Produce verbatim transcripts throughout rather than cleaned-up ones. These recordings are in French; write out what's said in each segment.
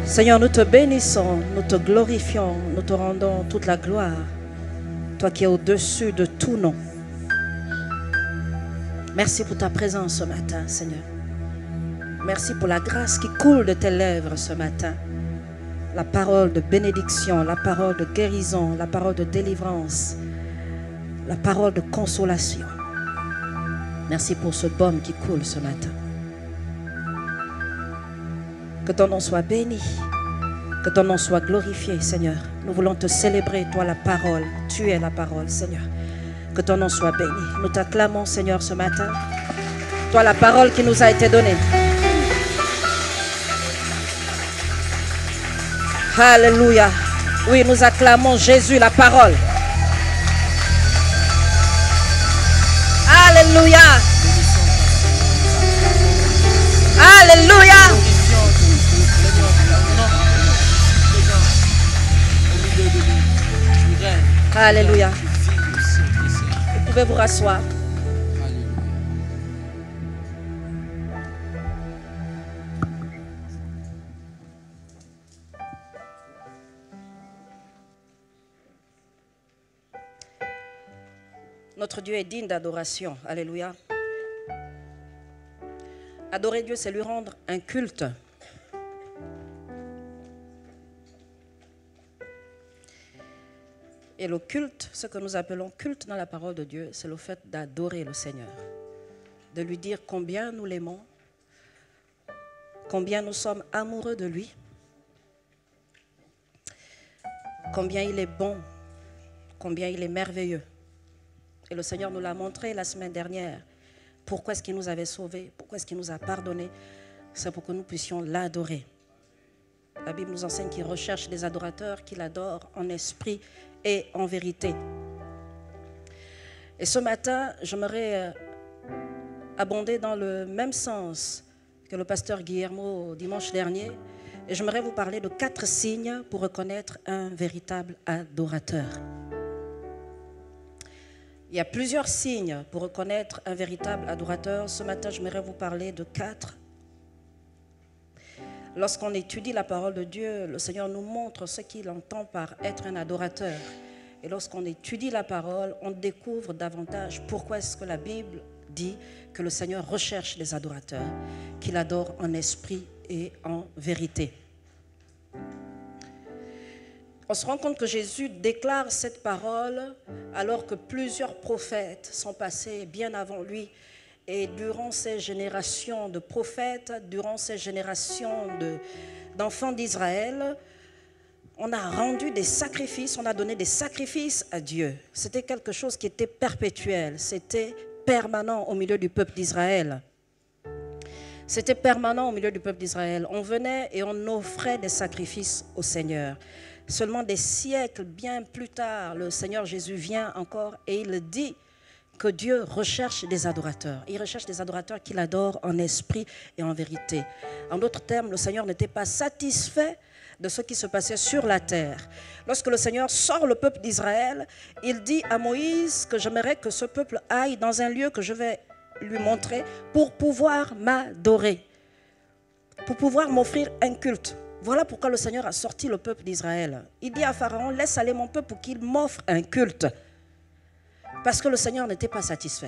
Seigneur, nous te bénissons, nous te glorifions, nous te rendons toute la gloire. Toi qui es au-dessus de tout nom. Merci pour ta présence ce matin, Seigneur. Merci pour la grâce qui coule de tes lèvres ce matin. La parole de bénédiction, la parole de guérison, la parole de délivrance, la parole de consolation. Merci pour ce baume qui coule ce matin. Que ton nom soit béni, que ton nom soit glorifié, Seigneur. Nous voulons te célébrer, toi la parole. Tu es la parole, Seigneur. Que ton nom soit béni. Nous t'acclamons, Seigneur, ce matin. Toi la parole qui nous a été donnée. Alléluia. Oui, nous acclamons Jésus, la parole. Alléluia. Alléluia. Alléluia. Vous pouvez vous rasseoir. Notre Dieu est digne d'adoration. Alléluia. Adorer Dieu, c'est lui rendre un culte. Et le culte, ce que nous appelons culte dans la parole de Dieu, c'est le fait d'adorer le Seigneur. De lui dire combien nous l'aimons, combien nous sommes amoureux de lui, combien il est bon, combien il est merveilleux. Et le Seigneur nous l'a montré la semaine dernière. Pourquoi est-ce qu'il nous avait sauvés? Pourquoi est-ce qu'il nous a pardonnés? C'est pour que nous puissions l'adorer. La Bible nous enseigne qu'il recherche des adorateurs qui l'adorent en esprit et en vérité. Et ce matin, j'aimerais abonder dans le même sens que le pasteur Guillermo dimanche dernier. Et j'aimerais vous parler de quatre signes pour reconnaître un véritable adorateur. Il y a plusieurs signes pour reconnaître un véritable adorateur. Ce matin, j'aimerais vous parler de quatre. Lorsqu'on étudie la parole de Dieu, le Seigneur nous montre ce qu'il entend par être un adorateur. Et lorsqu'on étudie la parole, on découvre davantage pourquoi est-ce que la Bible dit que le Seigneur recherche les adorateurs, qu'il adore en esprit et en vérité. On se rend compte que Jésus déclare cette parole alors que plusieurs prophètes sont passés bien avant lui. Et durant ces générations de prophètes, durant ces générations de, d'enfants d'Israël, on a rendu des sacrifices, on a donné des sacrifices à Dieu. C'était quelque chose qui était perpétuel, c'était permanent au milieu du peuple d'Israël. C'était permanent au milieu du peuple d'Israël. On venait et on offrait des sacrifices au Seigneur. Seulement des siècles bien plus tard, le Seigneur Jésus vient encore et il dit que Dieu recherche des adorateurs. Il recherche des adorateurs qu'il adore en esprit et en vérité. En d'autres termes, le Seigneur n'était pas satisfait de ce qui se passait sur la terre. Lorsque le Seigneur sort le peuple d'Israël, il dit à Moïse que j'aimerais que ce peuple aille dans un lieu que je vais lui montrer pour pouvoir m'adorer, pour pouvoir m'offrir un culte. Voilà pourquoi le Seigneur a sorti le peuple d'Israël. Il dit à Pharaon, laisse aller mon peuple pour qu'il m'offre un culte. Parce que le Seigneur n'était pas satisfait.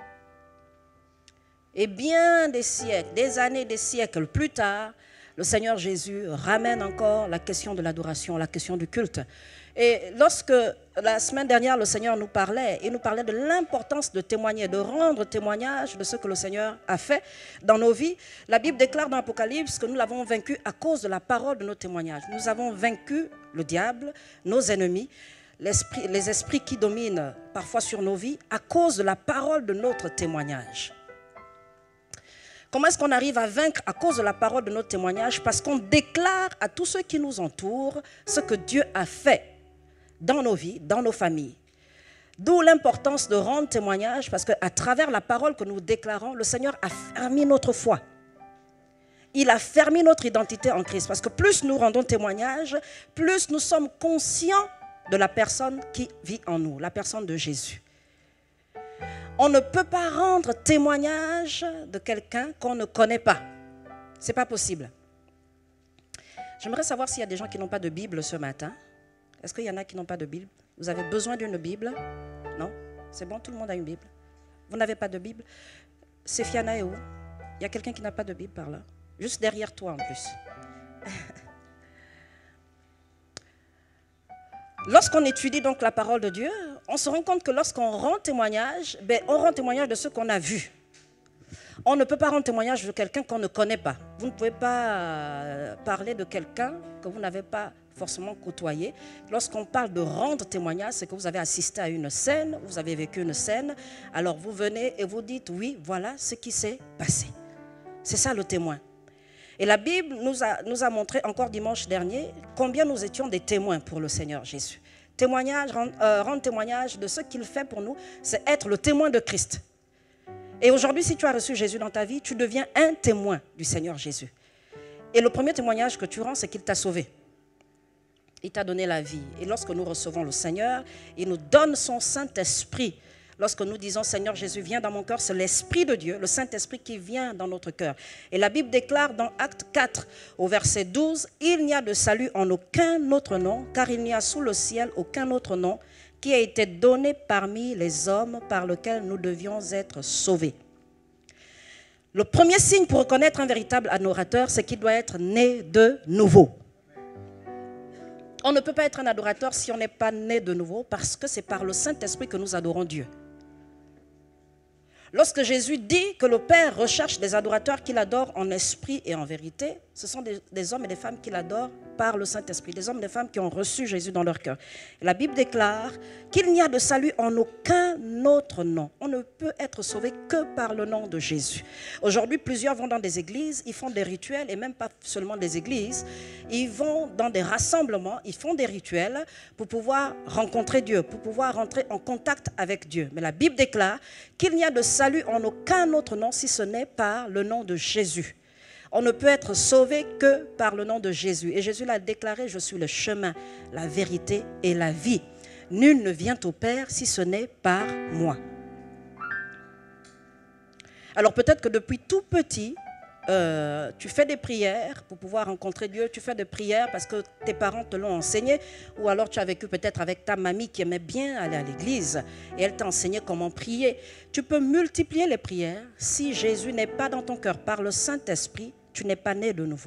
Et bien des siècles, des années, des siècles plus tard, le Seigneur Jésus ramène encore la question de l'adoration, la question du culte. Et lorsque la semaine dernière, le Seigneur nous parlait, il nous parlait de l'importance de témoigner, de rendre témoignage de ce que le Seigneur a fait dans nos vies. La Bible déclare dans l'Apocalypse que nous l'avons vaincu à cause de la parole de nos témoignages. Nous avons vaincu le diable, nos ennemis, l'esprit, les esprits qui dominent parfois sur nos vies à cause de la parole de notre témoignage. Comment est-ce qu'on arrive à vaincre à cause de la parole de notre témoignage? Parce qu'on déclare à tous ceux qui nous entourent ce que Dieu a fait dans nos vies, dans nos familles. D'où l'importance de rendre témoignage, parce qu'à travers la parole que nous déclarons, le Seigneur a fermé notre foi. Il a fermé notre identité en Christ. Parce que plus nous rendons témoignage, plus nous sommes conscients de la personne qui vit en nous, la personne de Jésus. On ne peut pas rendre témoignage de quelqu'un qu'on ne connaît pas. Ce n'est pas possible. J'aimerais savoir s'il y a des gens qui n'ont pas de Bible ce matin. Est-ce qu'il y en a qui n'ont pas de Bible? Vous avez besoin d'une Bible? Non? C'est bon, tout le monde a une Bible. Vous n'avez pas de Bible? Séfiana est où? Il y a quelqu'un qui n'a pas de Bible par là? Juste derrière toi en plus. Lorsqu'on étudie donc la parole de Dieu, on se rend compte que lorsqu'on rend témoignage, ben, on rend témoignage de ce qu'on a vu. On ne peut pas rendre témoignage de quelqu'un qu'on ne connaît pas. Vous ne pouvez pas parler de quelqu'un que vous n'avez pas forcément côtoyé. Lorsqu'on parle de rendre témoignage, c'est que vous avez assisté à une scène, vous avez vécu une scène, alors vous venez et vous dites, oui, voilà ce qui s'est passé. C'est ça le témoin. Et la Bible nous a, nous a montré encore dimanche dernier combien nous étions des témoins pour le Seigneur Jésus. Témoignage, rendre, euh, rendre témoignage de ce qu'il fait pour nous, c'est être le témoin de Christ. Et aujourd'hui, si tu as reçu Jésus dans ta vie, tu deviens un témoin du Seigneur Jésus. Et le premier témoignage que tu rends, c'est qu'il t'a sauvé. Il t'a donné la vie. Et lorsque nous recevons le Seigneur, il nous donne son Saint-Esprit. Lorsque nous disons, Seigneur Jésus, viens dans mon cœur, c'est l'Esprit de Dieu, le Saint-Esprit qui vient dans notre cœur. Et la Bible déclare dans Acte quatre, au verset douze, « Il n'y a de salut en aucun autre nom, car il n'y a sous le ciel aucun autre nom qui a été donné parmi les hommes par lequel nous devions être sauvés. » Le premier signe pour reconnaître un véritable adorateur, c'est qu'il doit être né de nouveau. On ne peut pas être un adorateur si on n'est pas né de nouveau, parce que c'est par le Saint-Esprit que nous adorons Dieu. Lorsque Jésus dit que le Père recherche des adorateurs qui l'adorent en esprit et en vérité, ce sont des, des hommes et des femmes qui l'adorent par le Saint-Esprit, des hommes et des femmes qui ont reçu Jésus dans leur cœur. La Bible déclare qu'il n'y a de salut en aucun autre nom. On ne peut être sauvé que par le nom de Jésus. Aujourd'hui, plusieurs vont dans des églises, ils font des rituels, et même pas seulement des églises, ils vont dans des rassemblements, ils font des rituels pour pouvoir rencontrer Dieu, pour pouvoir rentrer en contact avec Dieu. Mais la Bible déclare qu'il n'y a de salut en aucun autre nom si ce n'est par le nom de Jésus. On ne peut être sauvé que par le nom de Jésus. Et Jésus l'a déclaré, je suis le chemin, la vérité et la vie. Nul ne vient au Père si ce n'est par moi. Alors peut-être que depuis tout petit, euh, tu fais des prières pour pouvoir rencontrer Dieu. Tu fais des prières parce que tes parents te l'ont enseigné. Ou alors tu as vécu peut-être avec ta mamie qui aimait bien aller à l'église. Et elle t'a enseigné comment prier. Tu peux multiplier les prières. Si Jésus n'est pas dans ton cœur par le Saint-Esprit, tu n'es pas né de nouveau.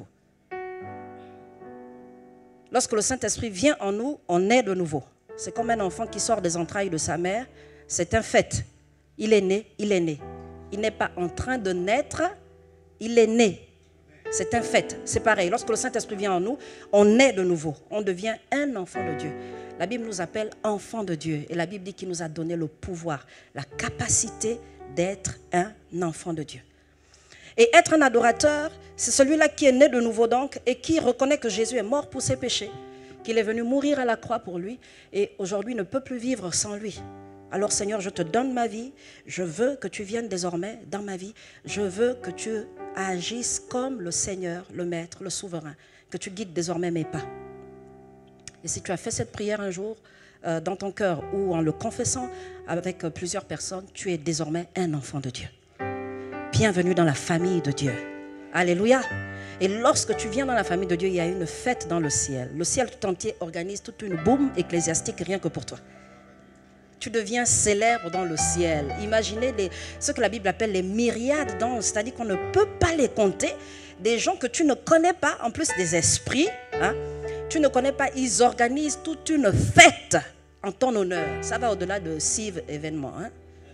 Lorsque le Saint-Esprit vient en nous, on est de nouveau. C'est comme un enfant qui sort des entrailles de sa mère. C'est un fait. Il est né, il est né. Il n'est pas en train de naître, il est né. C'est un fait. C'est pareil. Lorsque le Saint-Esprit vient en nous, on est de nouveau. On devient un enfant de Dieu. La Bible nous appelle enfants de Dieu. Et la Bible dit qu'il nous a donné le pouvoir, la capacité d'être un enfant de Dieu. Et être un adorateur, c'est celui-là qui est né de nouveau donc et qui reconnaît que Jésus est mort pour ses péchés, qu'il est venu mourir à la croix pour lui et aujourd'hui ne peut plus vivre sans lui. Alors Seigneur, je te donne ma vie, je veux que tu viennes désormais dans ma vie, je veux que tu agisses comme le Seigneur, le Maître, le Souverain, que tu guides désormais mes pas. Et si tu as fait cette prière un jour euh, dans ton cœur ou en le confessant avec euh, plusieurs personnes, tu es désormais un enfant de Dieu. Bienvenue dans la famille de Dieu. Alléluia. Et lorsque tu viens dans la famille de Dieu, il y a une fête dans le ciel. Le ciel tout entier organise toute une boum ecclésiastique rien que pour toi. Tu deviens célèbre dans le ciel. Imaginez les, ce que la Bible appelle les myriades d'anges, c'est-à-dire qu'on ne peut pas les compter. Des gens que tu ne connais pas, en plus des esprits, hein, tu ne connais pas, ils organisent toute une fête en ton honneur. Ça va au-delà de Civ événement. Hein.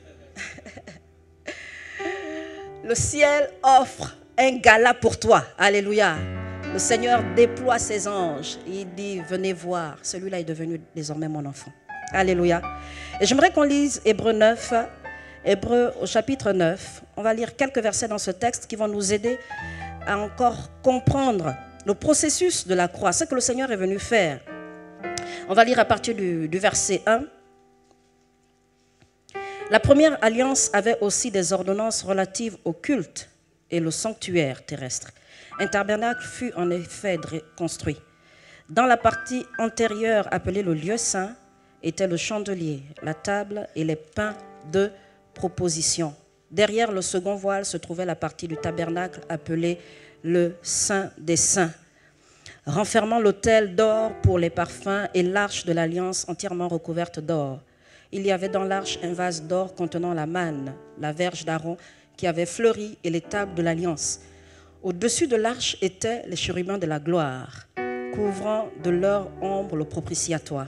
Le ciel offre un gala pour toi. Alléluia. Le Seigneur déploie ses anges. Il dit, venez voir. Celui-là est devenu désormais mon enfant. Alléluia. Et j'aimerais qu'on lise Hébreux neuf, Hébreux au chapitre neuf. On va lire quelques versets dans ce texte qui vont nous aider à encore comprendre le processus de la croix, ce que le Seigneur est venu faire. On va lire à partir du, du verset un. La première alliance avait aussi des ordonnances relatives au culte et le sanctuaire terrestre. Un tabernacle fut en effet construit. Dans la partie antérieure appelée le lieu saint était le chandelier, la table et les pains de proposition. Derrière le second voile se trouvait la partie du tabernacle appelée le Saint des Saints. renfermant l'autel d'or pour les parfums et l'arche de l'alliance entièrement recouverte d'or. Il y avait dans l'arche un vase d'or contenant la manne, la verge d'Aaron qui avait fleuri et les tables de l'alliance. Au-dessus de l'arche étaient les chérubins de la gloire, couvrant de leur ombre le propitiatoire.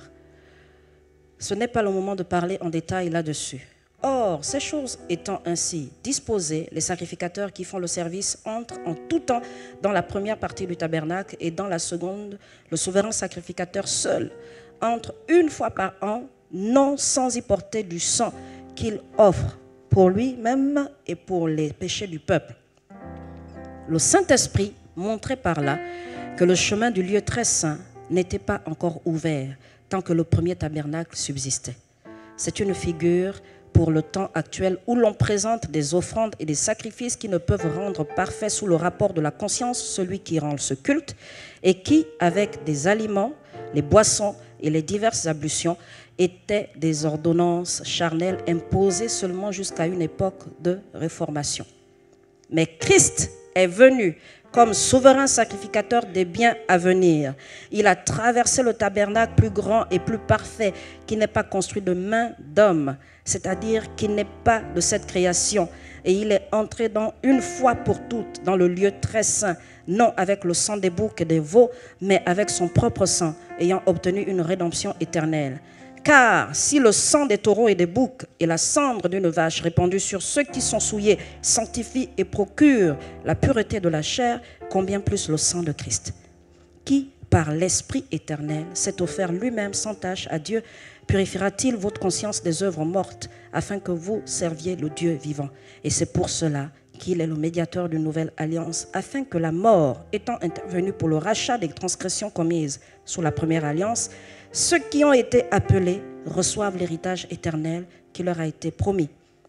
Ce n'est pas le moment de parler en détail là-dessus. Or, ces choses étant ainsi disposées, les sacrificateurs qui font le service entrent en tout temps dans la première partie du tabernacle et dans la seconde, le souverain sacrificateur seul entre une fois par an, non sans y porter du sang qu'il offre pour lui-même et pour les péchés du peuple. Le Saint-Esprit montrait par là que le chemin du lieu très saint n'était pas encore ouvert tant que le premier tabernacle subsistait. C'est une figure pour le temps actuel où l'on présente des offrandes et des sacrifices qui ne peuvent rendre parfait sous le rapport de la conscience celui qui rend ce culte et qui, avec des aliments, les boissons et les diverses ablutions, étaient des ordonnances charnelles imposées seulement jusqu'à une époque de réformation. Mais Christ est venu comme souverain sacrificateur des biens à venir. Il a traversé le tabernacle plus grand et plus parfait qui n'est pas construit de main d'homme, c'est-à-dire qui n'est pas de cette création. Et il est entré dans une fois pour toutes dans le lieu très saint, non avec le sang des boucs et des veaux, mais avec son propre sang, ayant obtenu une rédemption éternelle. Car si le sang des taureaux et des boucs et la cendre d'une vache répandue sur ceux qui sont souillés sanctifie et procure la pureté de la chair, combien plus le sang de Christ, qui, par l'Esprit éternel, s'est offert lui-même sans tache à Dieu, purifiera-t-il votre conscience des œuvres mortes, afin que vous serviez le Dieu vivant. Et c'est pour cela qu'il est le médiateur d'une nouvelle alliance, afin que la mort, étant intervenue pour le rachat des transgressions commises sous la première alliance, ceux qui ont été appelés reçoivent l'héritage éternel qui leur a été promis.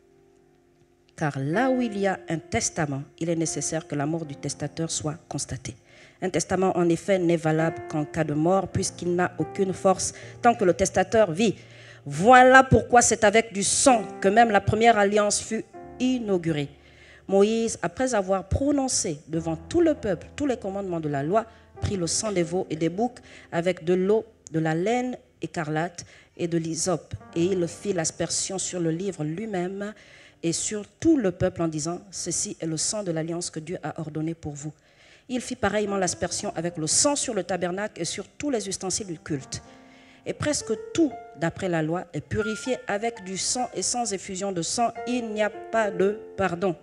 Car là où il y a un testament, il est nécessaire que la mort du testateur soit constatée. Un testament, en effet, n'est valable qu'en cas de mort, puisqu'il n'a aucune force tant que le testateur vit. Voilà pourquoi c'est avec du sang que même la première alliance fut inaugurée. Moïse, après avoir prononcé devant tout le peuple tous les commandements de la loi, prit le sang des veaux et des boucs avec de l'eau, de la laine écarlate et de l'hysope, et il fit l'aspersion sur le livre lui-même et sur tout le peuple en disant « Ceci est le sang de l'alliance que Dieu a ordonné pour vous ». Il fit pareillement l'aspersion avec le sang sur le tabernacle et sur tous les ustensiles du culte. Et presque tout, d'après la loi, est purifié avec du sang, et sans effusion de sang, il n'y a pas de pardon.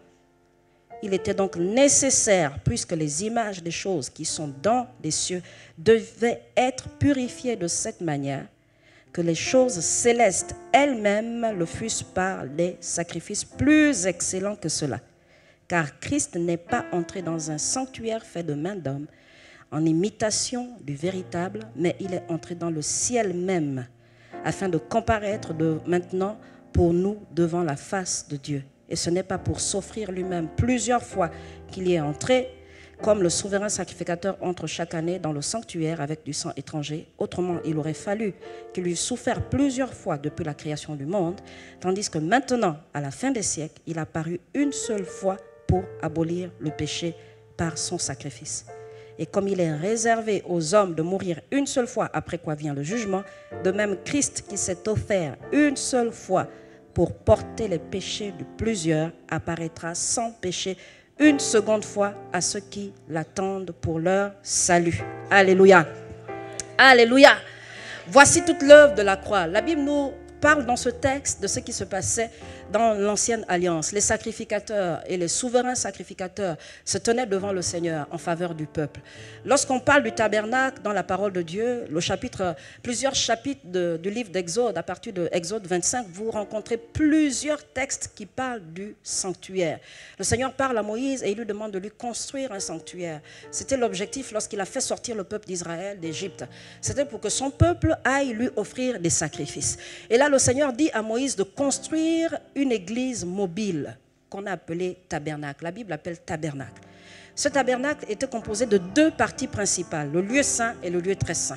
Il était donc nécessaire, puisque les images des choses qui sont dans les cieux devaient être purifiées de cette manière, que les choses célestes elles-mêmes le fussent par des sacrifices plus excellents que cela. Car Christ n'est pas entré dans un sanctuaire fait de main d'homme, en imitation du véritable, mais il est entré dans le ciel même, afin de comparaître de maintenant pour nous devant la face de Dieu. Et ce n'est pas pour s'offrir lui-même plusieurs fois qu'il y est entré, comme le souverain sacrificateur entre chaque année dans le sanctuaire avec du sang étranger. Autrement, il aurait fallu qu'il eût souffert plusieurs fois depuis la création du monde, tandis que maintenant, à la fin des siècles, il a paru une seule fois pour abolir le péché par son sacrifice. Et comme il est réservé aux hommes de mourir une seule fois, après quoi vient le jugement, de même Christ qui s'est offert une seule fois pour porter les péchés de plusieurs, apparaîtra sans péché une seconde fois à ceux qui l'attendent pour leur salut. Alléluia. Alléluia. Voici toute l'œuvre de la croix. La Bible nous parle dans ce texte de ce qui se passait dans l'ancienne alliance. Les sacrificateurs et les souverains sacrificateurs se tenaient devant le Seigneur en faveur du peuple. Lorsqu'on parle du tabernacle dans la parole de Dieu, le chapitre, plusieurs chapitres de, du livre d'Exode, à partir de Exode vingt-cinq, vous rencontrez plusieurs textes qui parlent du sanctuaire. Le Seigneur parle à Moïse et il lui demande de lui construire un sanctuaire. C'était l'objectif lorsqu'il a fait sortir le peuple d'Israël d'Égypte. C'était pour que son peuple aille lui offrir des sacrifices. Et là, le Seigneur dit à Moïse de construire une église mobile qu'on a appelée tabernacle. La Bible l'appelle tabernacle. Ce tabernacle était composé de deux parties principales, le lieu saint et le lieu très saint.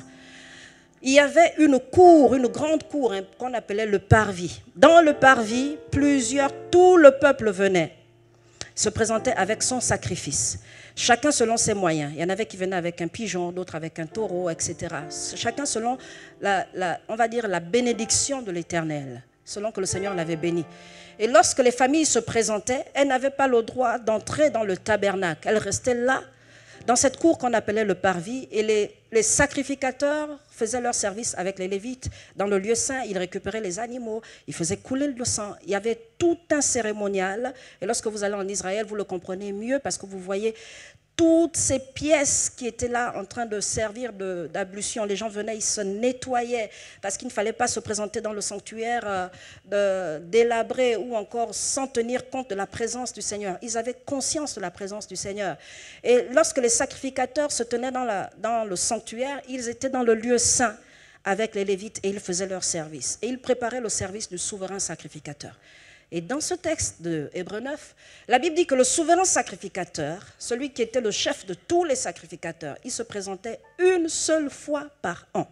Il y avait une cour, une grande cour hein, qu'on appelait le parvis. Dans le parvis, plusieurs, tout le peuple venait. se présentait avec son sacrifice. Chacun selon ses moyens. Il y en avait qui venaient avec un pigeon, d'autres avec un taureau, et cetera. Chacun selon, la, la, on va dire, la bénédiction de l'Éternel, selon que le Seigneur l'avait béni. Et lorsque les familles se présentaient, elles n'avaient pas le droit d'entrer dans le tabernacle. Elles restaient là, dans cette cour qu'on appelait le parvis, et les, les sacrificateurs faisaient leur service avec les Lévites. Dans le lieu saint, ils récupéraient les animaux, ils faisaient couler le sang. Il y avait tout un cérémonial. Et lorsque vous allez en Israël, vous le comprenez mieux parce que vous voyez toutes ces pièces qui étaient là en train de servir d'ablution. Les gens venaient, ils se nettoyaient parce qu'il ne fallait pas se présenter dans le sanctuaire euh, délabré ou encore sans tenir compte de la présence du Seigneur. Ils avaient conscience de la présence du Seigneur. Et lorsque les sacrificateurs se tenaient dans, la, dans le sanctuaire, ils étaient dans le lieu saint avec les Lévites et ils faisaient leur service. Et ils préparaient le service du souverain sacrificateur. Et dans ce texte de Hébreux neuf, la Bible dit que le souverain sacrificateur, celui qui était le chef de tous les sacrificateurs, il se présentait une seule fois par an.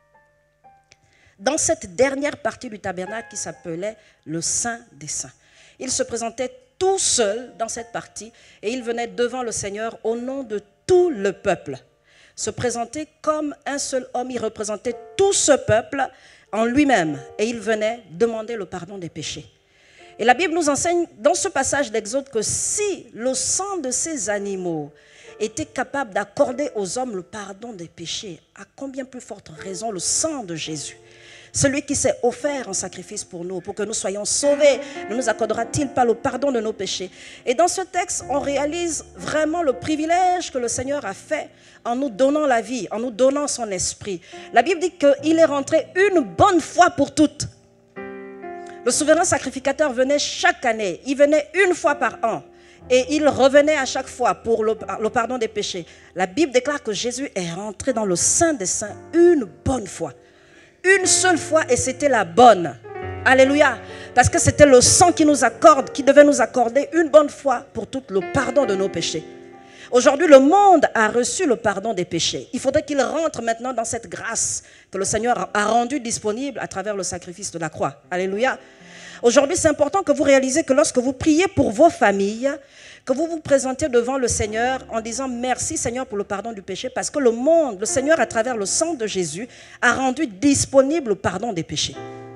Dans cette dernière partie du tabernacle qui s'appelait le Saint des Saints. Il se présentait tout seul dans cette partie et il venait devant le Seigneur au nom de tout le peuple. Se présenter comme un seul homme, il représentait tout ce peuple en lui-même et il venait demander le pardon des péchés. Et la Bible nous enseigne dans ce passage d'Exode que si le sang de ces animaux était capable d'accorder aux hommes le pardon des péchés, à combien plus forte raison le sang de Jésus, celui qui s'est offert en sacrifice pour nous, pour que nous soyons sauvés, ne nous accordera-t-il pas le pardon de nos péchés? Et dans ce texte, on réalise vraiment le privilège que le Seigneur a fait en nous donnant la vie, en nous donnant son esprit. La Bible dit qu'il est rentré une bonne fois pour toutes. Le souverain sacrificateur venait chaque année, il venait une fois par an et il revenait à chaque fois pour le, le pardon des péchés. La Bible déclare que Jésus est rentré dans le Saint des Saints une bonne fois. Une seule fois et c'était la bonne. Alléluia. Parce que c'était le sang qui nous accorde, qui devait nous accorder une bonne fois pour tout le pardon de nos péchés. Aujourd'hui, le monde a reçu le pardon des péchés. Il faudrait qu'il rentre maintenant dans cette grâce que le Seigneur a rendue disponible à travers le sacrifice de la croix. Alléluia. Aujourd'hui, c'est important que vous réalisez que lorsque vous priez pour vos familles, que vous vous présentez devant le Seigneur en disant merci Seigneur pour le pardon du péché, parce que le monde, le Seigneur à travers le sang de Jésus, a rendu disponible le pardon des péchés.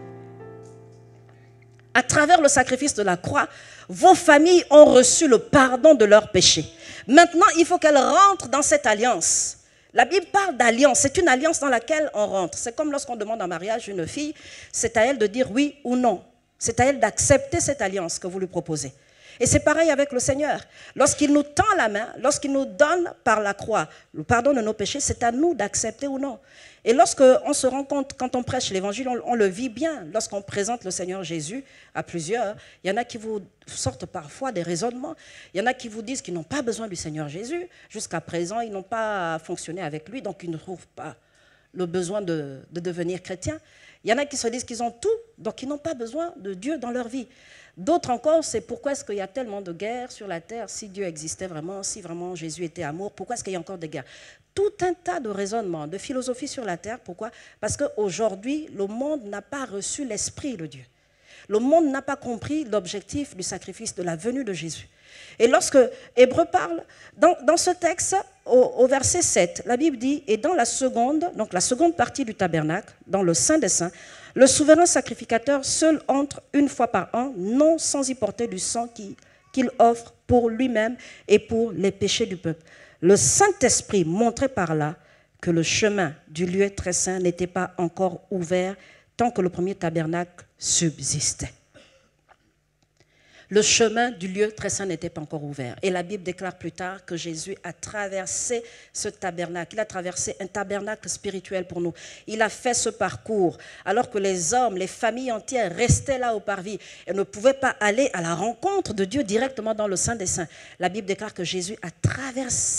À travers le sacrifice de la croix, vos familles ont reçu le pardon de leurs péchés. Maintenant, il faut qu'elles rentrent dans cette alliance. La Bible parle d'alliance, c'est une alliance dans laquelle on rentre. C'est comme lorsqu'on demande en mariage une fille, c'est à elle de dire oui ou non. C'est à elle d'accepter cette alliance que vous lui proposez. Et c'est pareil avec le Seigneur. Lorsqu'il nous tend la main, lorsqu'il nous donne par la croix le pardon de nos péchés, c'est à nous d'accepter ou non. Et lorsqu'on se rend compte, quand on prêche l'évangile, on, on le vit bien. Lorsqu'on présente le Seigneur Jésus à plusieurs, il y en a qui vous sortent parfois des raisonnements. Il y en a qui vous disent qu'ils n'ont pas besoin du Seigneur Jésus. Jusqu'à présent, ils n'ont pas fonctionné avec lui, donc ils ne trouvent pas le besoin de, de devenir chrétiens. Il y en a qui se disent qu'ils ont tout, donc ils n'ont pas besoin de Dieu dans leur vie. D'autres encore, c'est pourquoi est-ce qu'il y a tellement de guerres sur la terre, si Dieu existait vraiment, si vraiment Jésus était amour, pourquoi est-ce qu'il y a encore des guerres? Tout un tas de raisonnements, de philosophies sur la terre. Pourquoi? Parce qu'aujourd'hui, le monde n'a pas reçu l'esprit de Dieu. Le monde n'a pas compris l'objectif du sacrifice, de la venue de Jésus. Et lorsque Hébreux parle, dans, dans ce texte, au, au verset sept, la Bible dit, et dans la seconde, donc la seconde partie du tabernacle, dans le Saint des Saints, le souverain sacrificateur seul entre une fois par an, non sans y porter du sang qu'il qu'il offre pour lui-même et pour les péchés du peuple. Le Saint-Esprit montrait par là que le chemin du lieu très saint n'était pas encore ouvert tant que le premier tabernacle subsistait. Le chemin du lieu très saint n'était pas encore ouvert. Et la Bible déclare plus tard que Jésus a traversé ce tabernacle. Il a traversé un tabernacle spirituel pour nous. Il a fait ce parcours alors que les hommes, les familles entières restaient là au parvis et ne pouvaient pas aller à la rencontre de Dieu directement dans le Saint des Saints. La Bible déclare que Jésus a traversé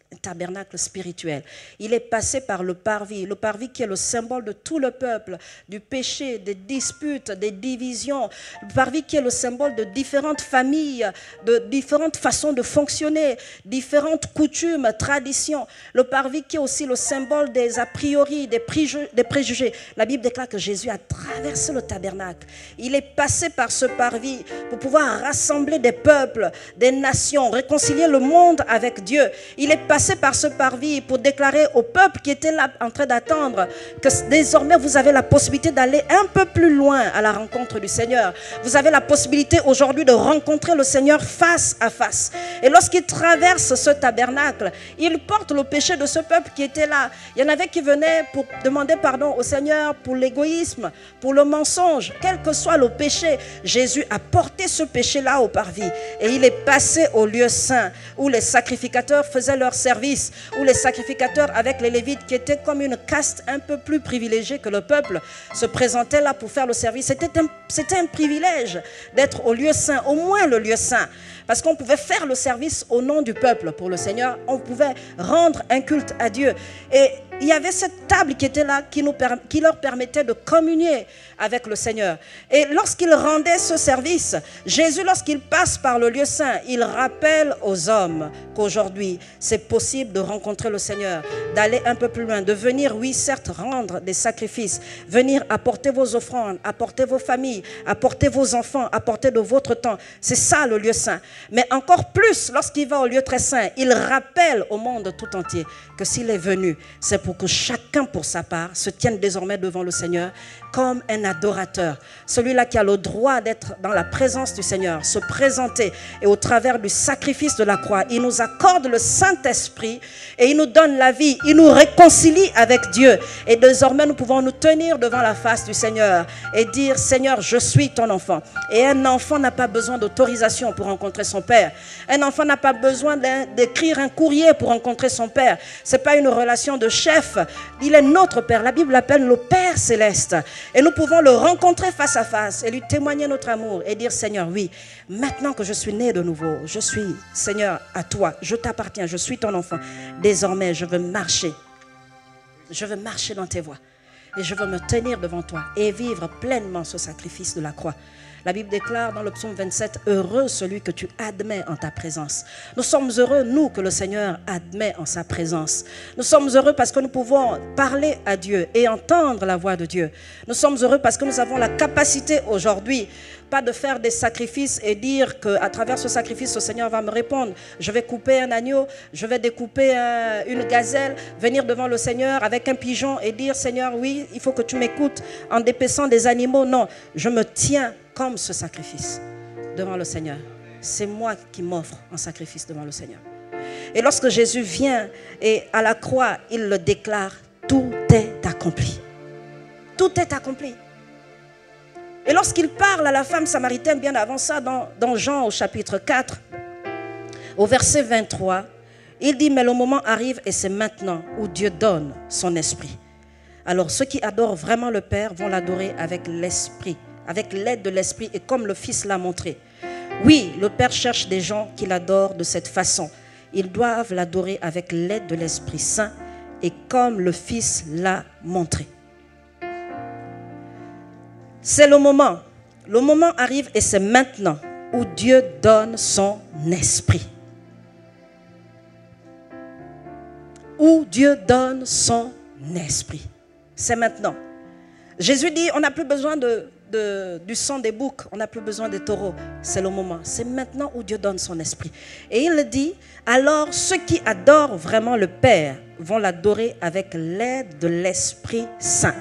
un tabernacle spirituel. Il est passé par le parvis, le parvis qui est le symbole de tout le peuple, du péché, des disputes, des divisions, le parvis qui est le symbole de différentes familles, de différentes façons de fonctionner, différentes coutumes, traditions, le parvis qui est aussi le symbole des a priori, des préjugés, des préjugés. La Bible déclare que Jésus a traversé le tabernacle. Il est passé par ce parvis pour pouvoir rassembler des peuples, des nations, réconcilier le monde avec Dieu. Il est passé par ce parvis pour déclarer au peuple qui était là en train d'attendre que désormais vous avez la possibilité d'aller un peu plus loin à la rencontre du Seigneur. Vous avez la possibilité aujourd'hui de rencontrer le Seigneur face à face. Et lorsqu'il traverse ce tabernacle, il porte le péché de ce peuple qui était là. Il y en avait qui venaient pour demander pardon au Seigneur pour l'égoïsme, pour le mensonge, quel que soit le péché. Jésus a porté ce péché-là au parvis et il est passé au lieu saint où les sacrificateurs faisaient leur service, où les sacrificateurs avec les Lévites qui étaient comme une caste un peu plus privilégiée que le peuple se présentaient là pour faire le service. C'était un, c'était un privilège d'être au lieu saint, au moins le lieu saint. Parce qu'on pouvait faire le service au nom du peuple pour le Seigneur. On pouvait rendre un culte à Dieu. Et il y avait cette table qui était là, qui, nous, qui leur permettait de communier avec le Seigneur. Et lorsqu'ils rendaient ce service, Jésus, lorsqu'il passe par le lieu saint, il rappelle aux hommes qu'aujourd'hui, c'est possible de rencontrer le Seigneur, d'aller un peu plus loin, de venir, oui, certes, rendre des sacrifices, venir apporter vos offrandes, apporter vos familles, apporter vos enfants, apporter de votre temps. C'est ça le lieu saint. Mais encore plus, lorsqu'il va au lieu très saint, il rappelle au monde tout entier que s'il est venu, c'est pour que chacun pour sa part se tienne désormais devant le Seigneur comme un adorateur. Celui-là qui a le droit d'être dans la présence du Seigneur, se présenter, et au travers du sacrifice de la croix, il nous accorde le Saint-Esprit et il nous donne la vie, il nous réconcilie avec Dieu. Et désormais, nous pouvons nous tenir devant la face du Seigneur et dire, Seigneur, je suis ton enfant. Et un enfant n'a pas besoin d'autorisation pour rencontrer son Père. Un enfant n'a pas besoin d'écrire un courrier pour rencontrer son Père. Ce n'est pas une relation de chef. Il est notre Père. La Bible l'appelle le Père céleste. Et nous pouvons le rencontrer face à face et lui témoigner notre amour et dire, Seigneur, oui, maintenant que je suis né de nouveau, je suis, Seigneur, à toi. Je t'appartiens, je suis ton enfant. Désormais, je veux marcher. Je veux marcher dans tes voies. Et je veux me tenir devant toi et vivre pleinement ce sacrifice de la croix. La Bible déclare dans le psaume vingt-sept, « Heureux celui que tu admets en ta présence. » Nous sommes heureux, nous, que le Seigneur admet en sa présence. Nous sommes heureux parce que nous pouvons parler à Dieu et entendre la voix de Dieu. Nous sommes heureux parce que nous avons la capacité aujourd'hui, pas de faire des sacrifices et dire qu'à travers ce sacrifice, le Seigneur va me répondre. Je vais couper un agneau, je vais découper un, une gazelle, venir devant le Seigneur avec un pigeon et dire, Seigneur, oui, il faut que tu m'écoutes en dépaissant des animaux. Non, je me tiens comme ce sacrifice devant le Seigneur. C'est moi qui m'offre en sacrifice devant le Seigneur. Et lorsque Jésus vient et à la croix, il le déclare, tout est accompli. Tout est accompli. Et lorsqu'il parle à la femme samaritaine, bien avant ça, dans, dans Jean au chapitre quatre, au verset vingt-trois, il dit, mais le moment arrive et c'est maintenant où Dieu donne son esprit. Alors ceux qui adorent vraiment le Père vont l'adorer avec l'esprit, avec l'aide de l'esprit et comme le Fils l'a montré. Oui, le Père cherche des gens qui l'adorent de cette façon. Ils doivent l'adorer avec l'aide de l'Esprit Saint et comme le Fils l'a montré. C'est le moment. Le moment arrive et c'est maintenant où Dieu donne son esprit. Où Dieu donne son esprit. C'est maintenant. Jésus dit, on n'a plus besoin de, de, du sang des boucs, on n'a plus besoin des taureaux. C'est le moment. C'est maintenant où Dieu donne son esprit. Et il dit, alors ceux qui adorent vraiment le Père vont l'adorer avec l'aide de l'Esprit Saint.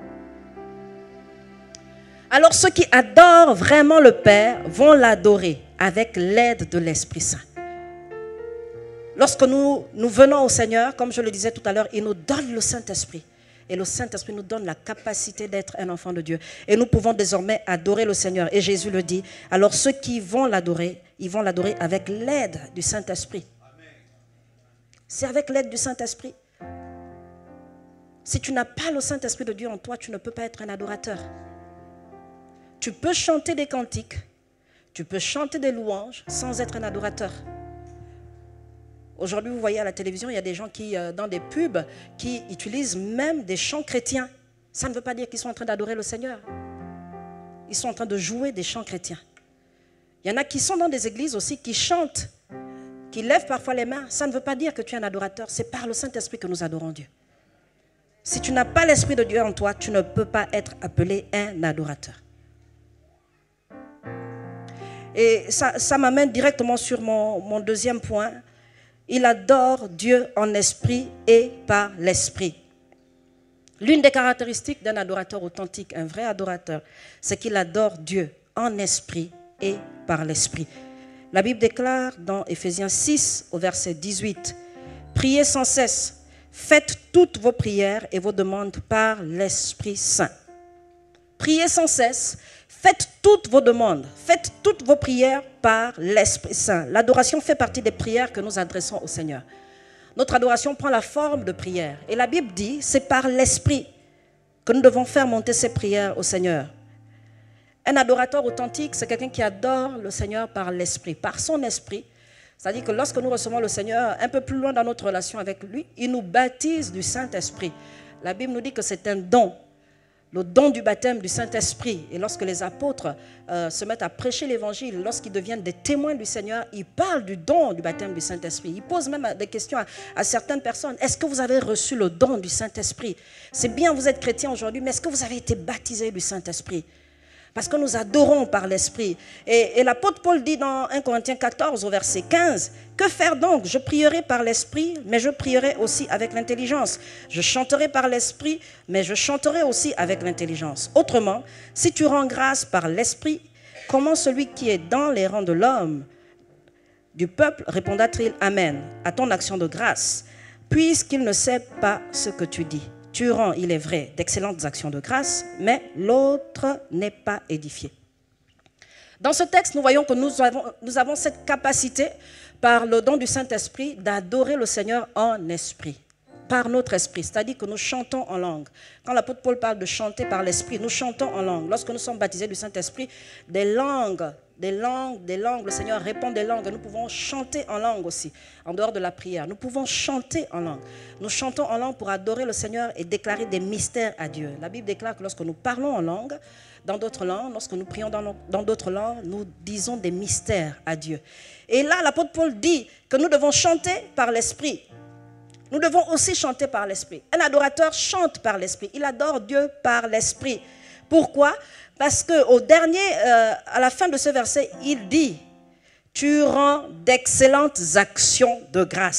Alors ceux qui adorent vraiment le Père vont l'adorer avec l'aide de l'Esprit Saint. Lorsque nous, nous venons au Seigneur, comme je le disais tout à l'heure, il nous donne le Saint-Esprit. Et le Saint-Esprit nous donne la capacité d'être un enfant de Dieu. Et nous pouvons désormais adorer le Seigneur. Et Jésus le dit, alors ceux qui vont l'adorer, ils vont l'adorer avec l'aide du Saint-Esprit. C'est avec l'aide du Saint-Esprit. Si tu n'as pas le Saint-Esprit de Dieu en toi, tu ne peux pas être un adorateur. Tu peux chanter des cantiques, tu peux chanter des louanges sans être un adorateur. Aujourd'hui, vous voyez à la télévision, il y a des gens qui, euh, dans des pubs, qui utilisent même des chants chrétiens. Ça ne veut pas dire qu'ils sont en train d'adorer le Seigneur. Ils sont en train de jouer des chants chrétiens. Il y en a qui sont dans des églises aussi, qui chantent, qui lèvent parfois les mains. Ça ne veut pas dire que tu es un adorateur. C'est par le Saint-Esprit que nous adorons Dieu. Si tu n'as pas l'Esprit de Dieu en toi, tu ne peux pas être appelé un adorateur. Et ça, ça m'amène directement sur mon, mon deuxième point. Il adore Dieu en esprit et par l'esprit. L'une des caractéristiques d'un adorateur authentique, un vrai adorateur, c'est qu'il adore Dieu en esprit et par l'esprit. La Bible déclare dans Éphésiens six, au verset dix-huit, « Priez sans cesse, faites toutes vos prières et vos demandes par l'Esprit Saint. » Priez sans cesse, faites toutes vos demandes, faites toutes vos prières par l'Esprit Saint. L'adoration fait partie des prières que nous adressons au Seigneur. Notre adoration prend la forme de prière. Et la Bible dit, c'est par l'Esprit que nous devons faire monter ces prières au Seigneur. Un adorateur authentique, c'est quelqu'un qui adore le Seigneur par l'Esprit, par son Esprit. C'est-à-dire que lorsque nous recevons le Seigneur un peu plus loin dans notre relation avec lui, il nous baptise du Saint-Esprit. La Bible nous dit que c'est un don. Le don du baptême du Saint-Esprit. Et lorsque les apôtres euh, se mettent à prêcher l'évangile, lorsqu'ils deviennent des témoins du Seigneur, ils parlent du don du baptême du Saint-Esprit. Ils posent même des questions à, à certaines personnes. Est-ce que vous avez reçu le don du Saint-Esprit? C'est bien, vous êtes chrétien aujourd'hui, mais est-ce que vous avez été baptisé du Saint-Esprit? Parce que nous adorons par l'Esprit. Et, et l'apôtre Paul dit dans un Corinthiens quatorze au verset quinze, « Que faire donc? Je prierai par l'Esprit, mais je prierai aussi avec l'intelligence. Je chanterai par l'Esprit, mais je chanterai aussi avec l'intelligence. » Autrement, si tu rends grâce par l'Esprit, comment celui qui est dans les rangs de l'homme, du peuple, répondra-t-il « Amen » à ton action de grâce, puisqu'il ne sait pas ce que tu dis. Tu rends, il est vrai, d'excellentes actions de grâce, mais l'autre n'est pas édifié. Dans ce texte, nous voyons que nous avons, nous avons cette capacité, par le don du Saint-Esprit, d'adorer le Seigneur en esprit, par notre esprit. C'est-à-dire que nous chantons en langue. Quand l'apôtre Paul parle de chanter par l'esprit, nous chantons en langue. Lorsque nous sommes baptisés du Saint-Esprit, des langues, des langues, des langues, le Seigneur répand des langues. Nous pouvons chanter en langue aussi, en dehors de la prière. Nous pouvons chanter en langue. Nous chantons en langue pour adorer le Seigneur et déclarer des mystères à Dieu. La Bible déclare que lorsque nous parlons en langue, dans d'autres langues, lorsque nous prions dans d'autres langues, nous disons des mystères à Dieu. Et là, l'apôtre Paul dit que nous devons chanter par l'esprit. Nous devons aussi chanter par l'esprit. Un adorateur chante par l'esprit. Il adore Dieu par l'esprit. Pourquoi? Parce qu'au dernier, euh, à la fin de ce verset, il dit « Tu rends d'excellentes actions de grâce ».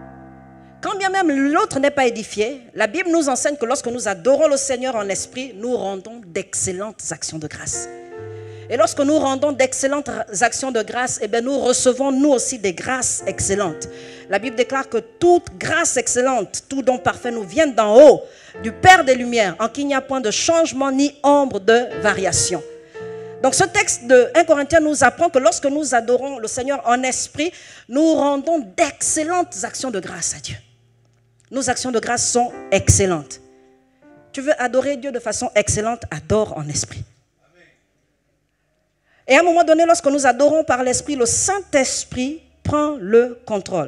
Quand bien même l'autre n'est pas édifié, la Bible nous enseigne que lorsque nous adorons le Seigneur en esprit, nous rendons d'excellentes actions de grâce. Et lorsque nous rendons d'excellentes actions de grâce, eh bien nous recevons nous aussi des grâces excellentes. La Bible déclare que toute grâce excellente, tout don parfait nous vient d'en haut, du Père des Lumières, en qui il n'y a point de changement ni ombre de variation. Donc ce texte de un Corinthiens nous apprend que lorsque nous adorons le Seigneur en esprit, nous rendons d'excellentes actions de grâce à Dieu. Nos actions de grâce sont excellentes. Tu veux adorer Dieu de façon excellente, adore en esprit. Et à un moment donné, lorsque nous adorons par l'Esprit, le Saint-Esprit prend le contrôle.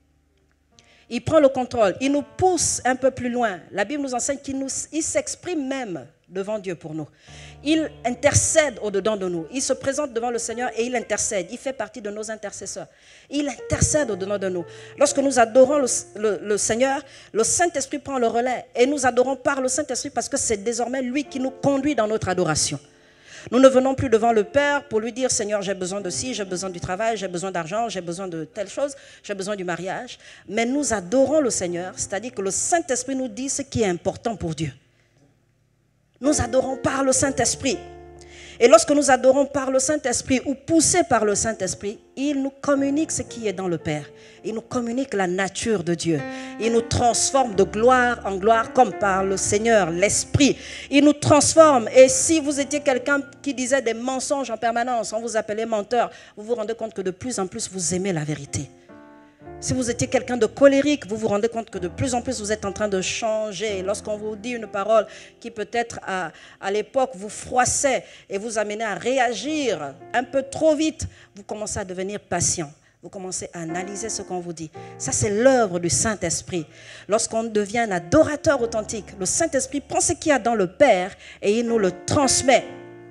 Il prend le contrôle. Il nous pousse un peu plus loin. La Bible nous enseigne qu'il nous, il s'exprime même devant Dieu pour nous. Il intercède au-dedans de nous. Il se présente devant le Seigneur et il intercède. Il fait partie de nos intercesseurs. Il intercède au-dedans de nous. Lorsque nous adorons le, le, le Seigneur, le Saint-Esprit prend le relais. Et nous adorons par le Saint-Esprit parce que c'est désormais lui qui nous conduit dans notre adoration. Nous ne venons plus devant le Père pour lui dire « Seigneur, j'ai besoin de ci, j'ai besoin du travail, j'ai besoin d'argent, j'ai besoin de telle chose, j'ai besoin du mariage. » Mais nous adorons le Seigneur, c'est-à-dire que le Saint-Esprit nous dit ce qui est important pour Dieu. Nous adorons par le Saint-Esprit. Et lorsque nous adorons par le Saint-Esprit ou poussés par le Saint-Esprit, il nous communique ce qui est dans le Père. Il nous communique la nature de Dieu. Il nous transforme de gloire en gloire comme par le Seigneur, l'Esprit. Il nous transforme. Et si vous étiez quelqu'un qui disait des mensonges en permanence, on vous appelait menteur, vous vous rendez compte que de plus en plus vous aimez la vérité. Si vous étiez quelqu'un de colérique, vous vous rendez compte que de plus en plus vous êtes en train de changer. Lorsqu'on vous dit une parole qui peut-être à, à l'époque vous froissait et vous amenait à réagir un peu trop vite, vous commencez à devenir patient. Vous commencez à analyser ce qu'on vous dit. Ça, c'est l'œuvre du Saint-Esprit. Lorsqu'on devient un adorateur authentique, le Saint-Esprit prend ce qu'il y a dans le Père et il nous le transmet.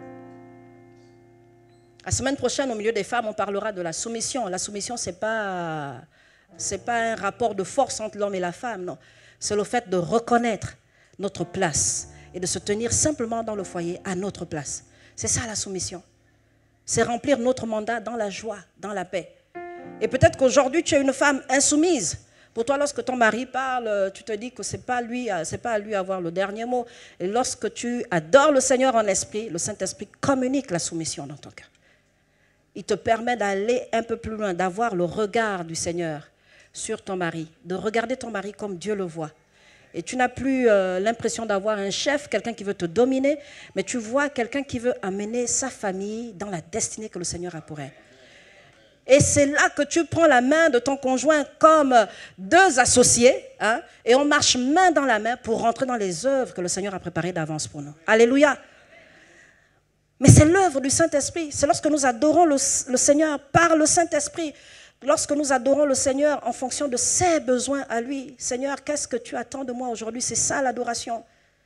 La semaine prochaine, au milieu des femmes, on parlera de la soumission. La soumission, ce n'est pas, c'est pas un rapport de force entre l'homme et la femme, non. C'est le fait de reconnaître notre place et de se tenir simplement dans le foyer à notre place. C'est ça la soumission. C'est remplir notre mandat dans la joie, dans la paix. Et peut-être qu'aujourd'hui, tu es une femme insoumise. Pour toi, lorsque ton mari parle, tu te dis que ce n'est pas lui, c'est pas à lui avoir le dernier mot. Et lorsque tu adores le Seigneur en esprit, le Saint-Esprit communique la soumission dans ton cœur. Il te permet d'aller un peu plus loin, d'avoir le regard du Seigneur sur ton mari, de regarder ton mari comme Dieu le voit. Et tu n'as plus euh, l'impression d'avoir un chef, quelqu'un qui veut te dominer, mais tu vois quelqu'un qui veut amener sa famille dans la destinée que le Seigneur a pour elle. Et c'est là que tu prends la main de ton conjoint comme deux associés, hein, et on marche main dans la main pour rentrer dans les œuvres que le Seigneur a préparées d'avance pour nous. Alléluia. Mais c'est l'œuvre du Saint-Esprit. C'est lorsque nous adorons le, le Seigneur par le Saint-Esprit. Lorsque nous adorons le Seigneur en fonction de ses besoins à lui. Seigneur, qu'est-ce que tu attends de moi aujourd'hui? C'est ça l'adoration.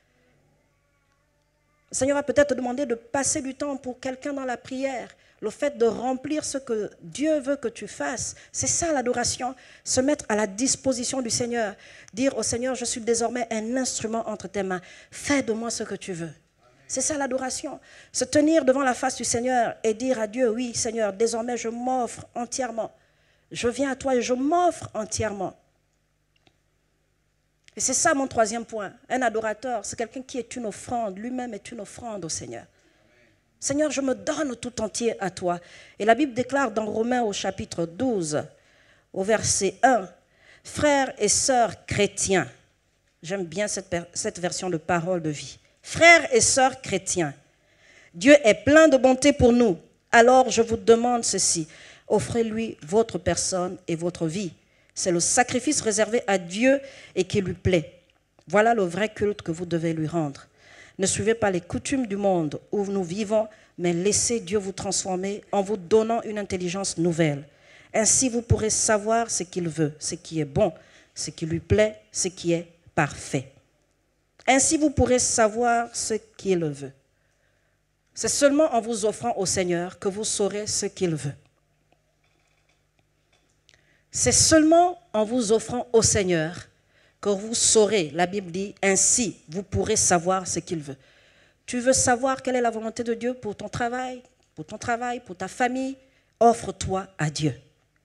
Le Seigneur va peut-être te demander de passer du temps pour quelqu'un dans la prière. Le fait de remplir ce que Dieu veut que tu fasses. C'est ça l'adoration. Se mettre à la disposition du Seigneur. Dire au Seigneur, je suis désormais un instrument entre tes mains. Fais de moi ce que tu veux. C'est ça l'adoration. Se tenir devant la face du Seigneur et dire à Dieu, oui Seigneur, désormais je m'offre entièrement. Je viens à toi et je m'offre entièrement. Et c'est ça mon troisième point. Un adorateur, c'est quelqu'un qui est une offrande. Lui-même est une offrande au Seigneur. Seigneur, je me donne tout entier à toi. Et la Bible déclare dans Romains au chapitre douze, au verset un, « Frères et sœurs chrétiens », j'aime bien cette, cette version de parole de vie. « Frères et sœurs chrétiens, Dieu est plein de bonté pour nous. Alors je vous demande ceci, offrez-lui votre personne et votre vie. C'est le sacrifice réservé à Dieu et qui lui plaît. Voilà le vrai culte que vous devez lui rendre. Ne suivez pas les coutumes du monde où nous vivons, mais laissez Dieu vous transformer en vous donnant une intelligence nouvelle. Ainsi, vous pourrez savoir ce qu'il veut, ce qui est bon, ce qui lui plaît, ce qui est parfait. Ainsi, vous pourrez savoir ce qu'il veut. C'est seulement en vous offrant au Seigneur que vous saurez ce qu'il veut. C'est seulement en vous offrant au Seigneur que vous saurez, la Bible dit, ainsi vous pourrez savoir ce qu'il veut. Tu veux savoir quelle est la volonté de Dieu pour ton travail, pour ton travail, pour ta famille, offre-toi à Dieu.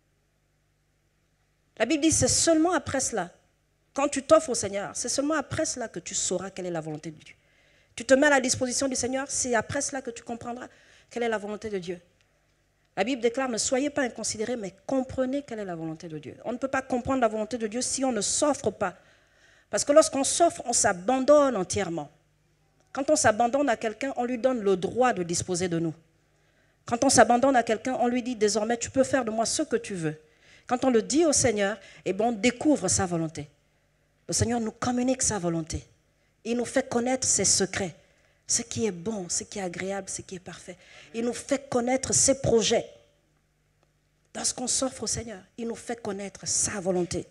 La Bible dit, c'est seulement après cela, quand tu t'offres au Seigneur, c'est seulement après cela que tu sauras quelle est la volonté de Dieu. Tu te mets à la disposition du Seigneur, c'est après cela que tu comprendras quelle est la volonté de Dieu. La Bible déclare, ne soyez pas inconsidérés, mais comprenez quelle est la volonté de Dieu. On ne peut pas comprendre la volonté de Dieu si on ne s'offre pas. Parce que lorsqu'on s'offre, on s'abandonne entièrement. Quand on s'abandonne à quelqu'un, on lui donne le droit de disposer de nous. Quand on s'abandonne à quelqu'un, on lui dit désormais, tu peux faire de moi ce que tu veux. Quand on le dit au Seigneur, eh bien, on découvre sa volonté. Le Seigneur nous communique sa volonté. Il nous fait connaître ses secrets. Ce qui est bon, ce qui est agréable, ce qui est parfait. Il nous fait connaître ses projets. Lorsqu'on s'offre au Seigneur, il nous fait connaître sa volonté.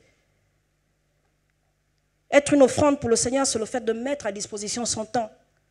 Être une offrande pour le Seigneur, c'est le fait de mettre à disposition son temps.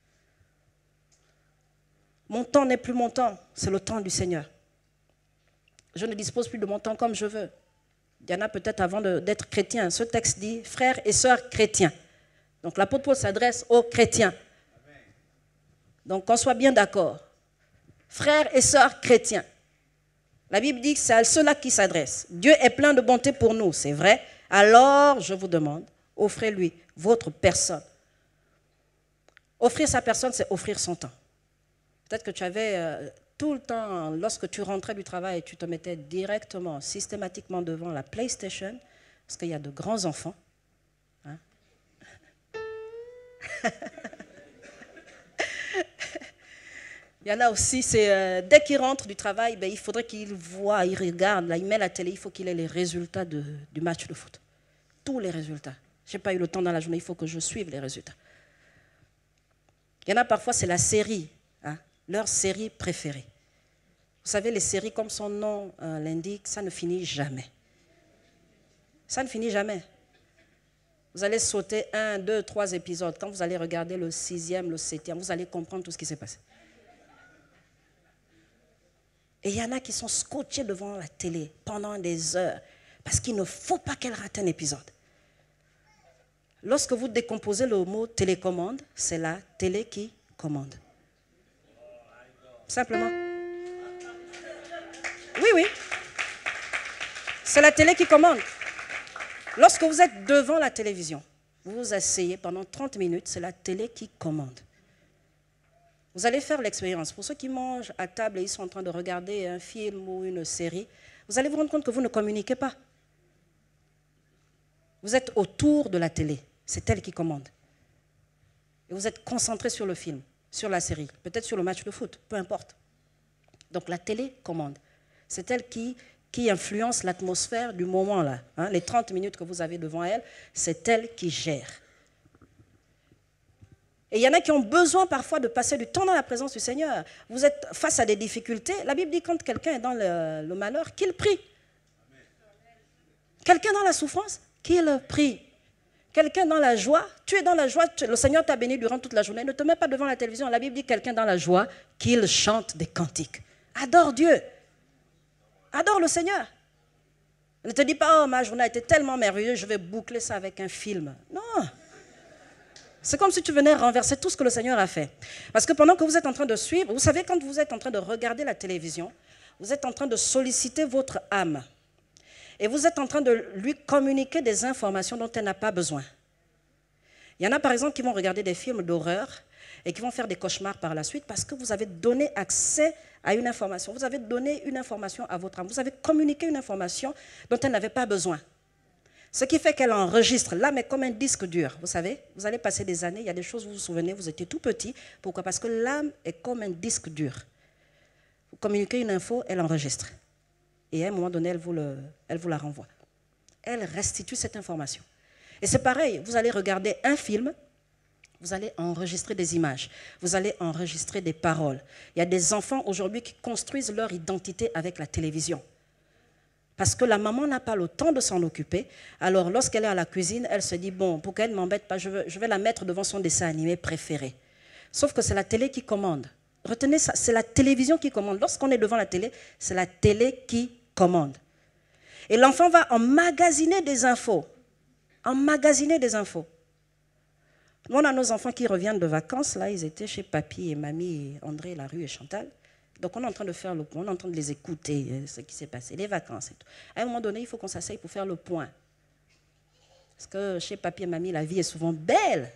Mon temps n'est plus mon temps, c'est le temps du Seigneur. Je ne dispose plus de mon temps comme je veux. Il y en a peut-être avant d'être chrétien. Ce texte dit « frères et sœurs chrétiens ». Donc l'apôtre Paul s'adresse aux chrétiens. Donc qu'on soit bien d'accord. Frères et sœurs chrétiens. La Bible dit que c'est à ceux-là qui s'adresse. Dieu est plein de bonté pour nous, c'est vrai. Alors, je vous demande, offrez-lui votre personne. Offrir sa personne, c'est offrir son temps. Peut-être que tu avais euh, tout le temps, lorsque tu rentrais du travail, tu te mettais directement, systématiquement devant la PlayStation, parce qu'il y a de grands enfants. Hein? Il y en a aussi, c'est euh, dès qu'il rentre du travail, ben, il faudrait qu'il voit, il regarde, là, il met la télé, il faut qu'il ait les résultats de, du match de foot. Tous les résultats. Je n'ai pas eu le temps dans la journée, il faut que je suive les résultats. Il y en a parfois, c'est la série, hein, leur série préférée. Vous savez, les séries, comme son nom euh, l'indique, ça ne finit jamais. Ça ne finit jamais. Vous allez sauter un, deux, trois épisodes. Quand vous allez regarder le sixième, le septième, vous allez comprendre tout ce qui s'est passé. Et il y en a qui sont scotchés devant la télé pendant des heures parce qu'il ne faut pas qu'elle rate un épisode. Lorsque vous décomposez le mot télécommande, c'est la télé qui commande. Simplement. Oui, oui. C'est la télé qui commande. Lorsque vous êtes devant la télévision, vous vous asseyez pendant trente minutes, c'est la télé qui commande. Vous allez faire l'expérience. Pour ceux qui mangent à table et ils sont en train de regarder un film ou une série, vous allez vous rendre compte que vous ne communiquez pas. Vous êtes autour de la télé. C'est elle qui commande. Et vous êtes concentré sur le film, sur la série, peut-être sur le match de foot, peu importe. Donc la télé commande. C'est elle qui, qui influence l'atmosphère du moment là. Hein, les trente minutes que vous avez devant elle, c'est elle qui gère. Et il y en a qui ont besoin parfois de passer du temps dans la présence du Seigneur. Vous êtes face à des difficultés. La Bible dit quand quelqu'un est dans le, le malheur, qu'il prie. Quelqu'un dans la souffrance, qu'il prie. Quelqu'un dans la joie, tu es dans la joie, tu, le Seigneur t'a béni durant toute la journée. Ne te mets pas devant la télévision. La Bible dit quelqu'un dans la joie, qu'il chante des cantiques. Adore Dieu. Adore le Seigneur. Ne te dis pas, oh ma journée a été tellement merveilleuse, je vais boucler ça avec un film. Non. C'est comme si tu venais renverser tout ce que le Seigneur a fait. Parce que pendant que vous êtes en train de suivre, vous savez, quand vous êtes en train de regarder la télévision, vous êtes en train de solliciter votre âme. Et vous êtes en train de lui communiquer des informations dont elle n'a pas besoin. Il y en a par exemple qui vont regarder des films d'horreur et qui vont faire des cauchemars par la suite parce que vous avez donné accès à une information. Vous avez donné une information à votre âme. Vous avez communiqué une information dont elle n'avait pas besoin. Ce qui fait qu'elle enregistre. L'âme est comme un disque dur, vous savez. Vous allez passer des années, il y a des choses, vous vous souvenez, vous étiez tout petit. Pourquoi? Parce que l'âme est comme un disque dur. Vous communiquez une info, elle enregistre. Et à un moment donné, elle vous, le, elle vous la renvoie. Elle restitue cette information. Et c'est pareil, vous allez regarder un film, vous allez enregistrer des images, vous allez enregistrer des paroles. Il y a des enfants aujourd'hui qui construisent leur identité avec la télévision. Parce que la maman n'a pas le temps de s'en occuper. Alors, lorsqu'elle est à la cuisine, elle se dit, bon, pour qu'elle ne m'embête pas, je, veux, je vais la mettre devant son dessin animé préféré. Sauf que c'est la télé qui commande. Retenez ça, c'est la télévision qui commande. Lorsqu'on est devant la télé, c'est la télé qui commande. Et l'enfant va emmagasiner des infos. Emmagasiner des infos. Nous, on a nos enfants qui reviennent de vacances. Là, ils étaient chez papy et mamie, André, Larue et Chantal. Donc, on est en train de faire le point, on est en train de les écouter, ce qui s'est passé, les vacances et tout. À un moment donné, il faut qu'on s'asseye pour faire le point. Parce que chez papy et mamie, la vie est souvent belle.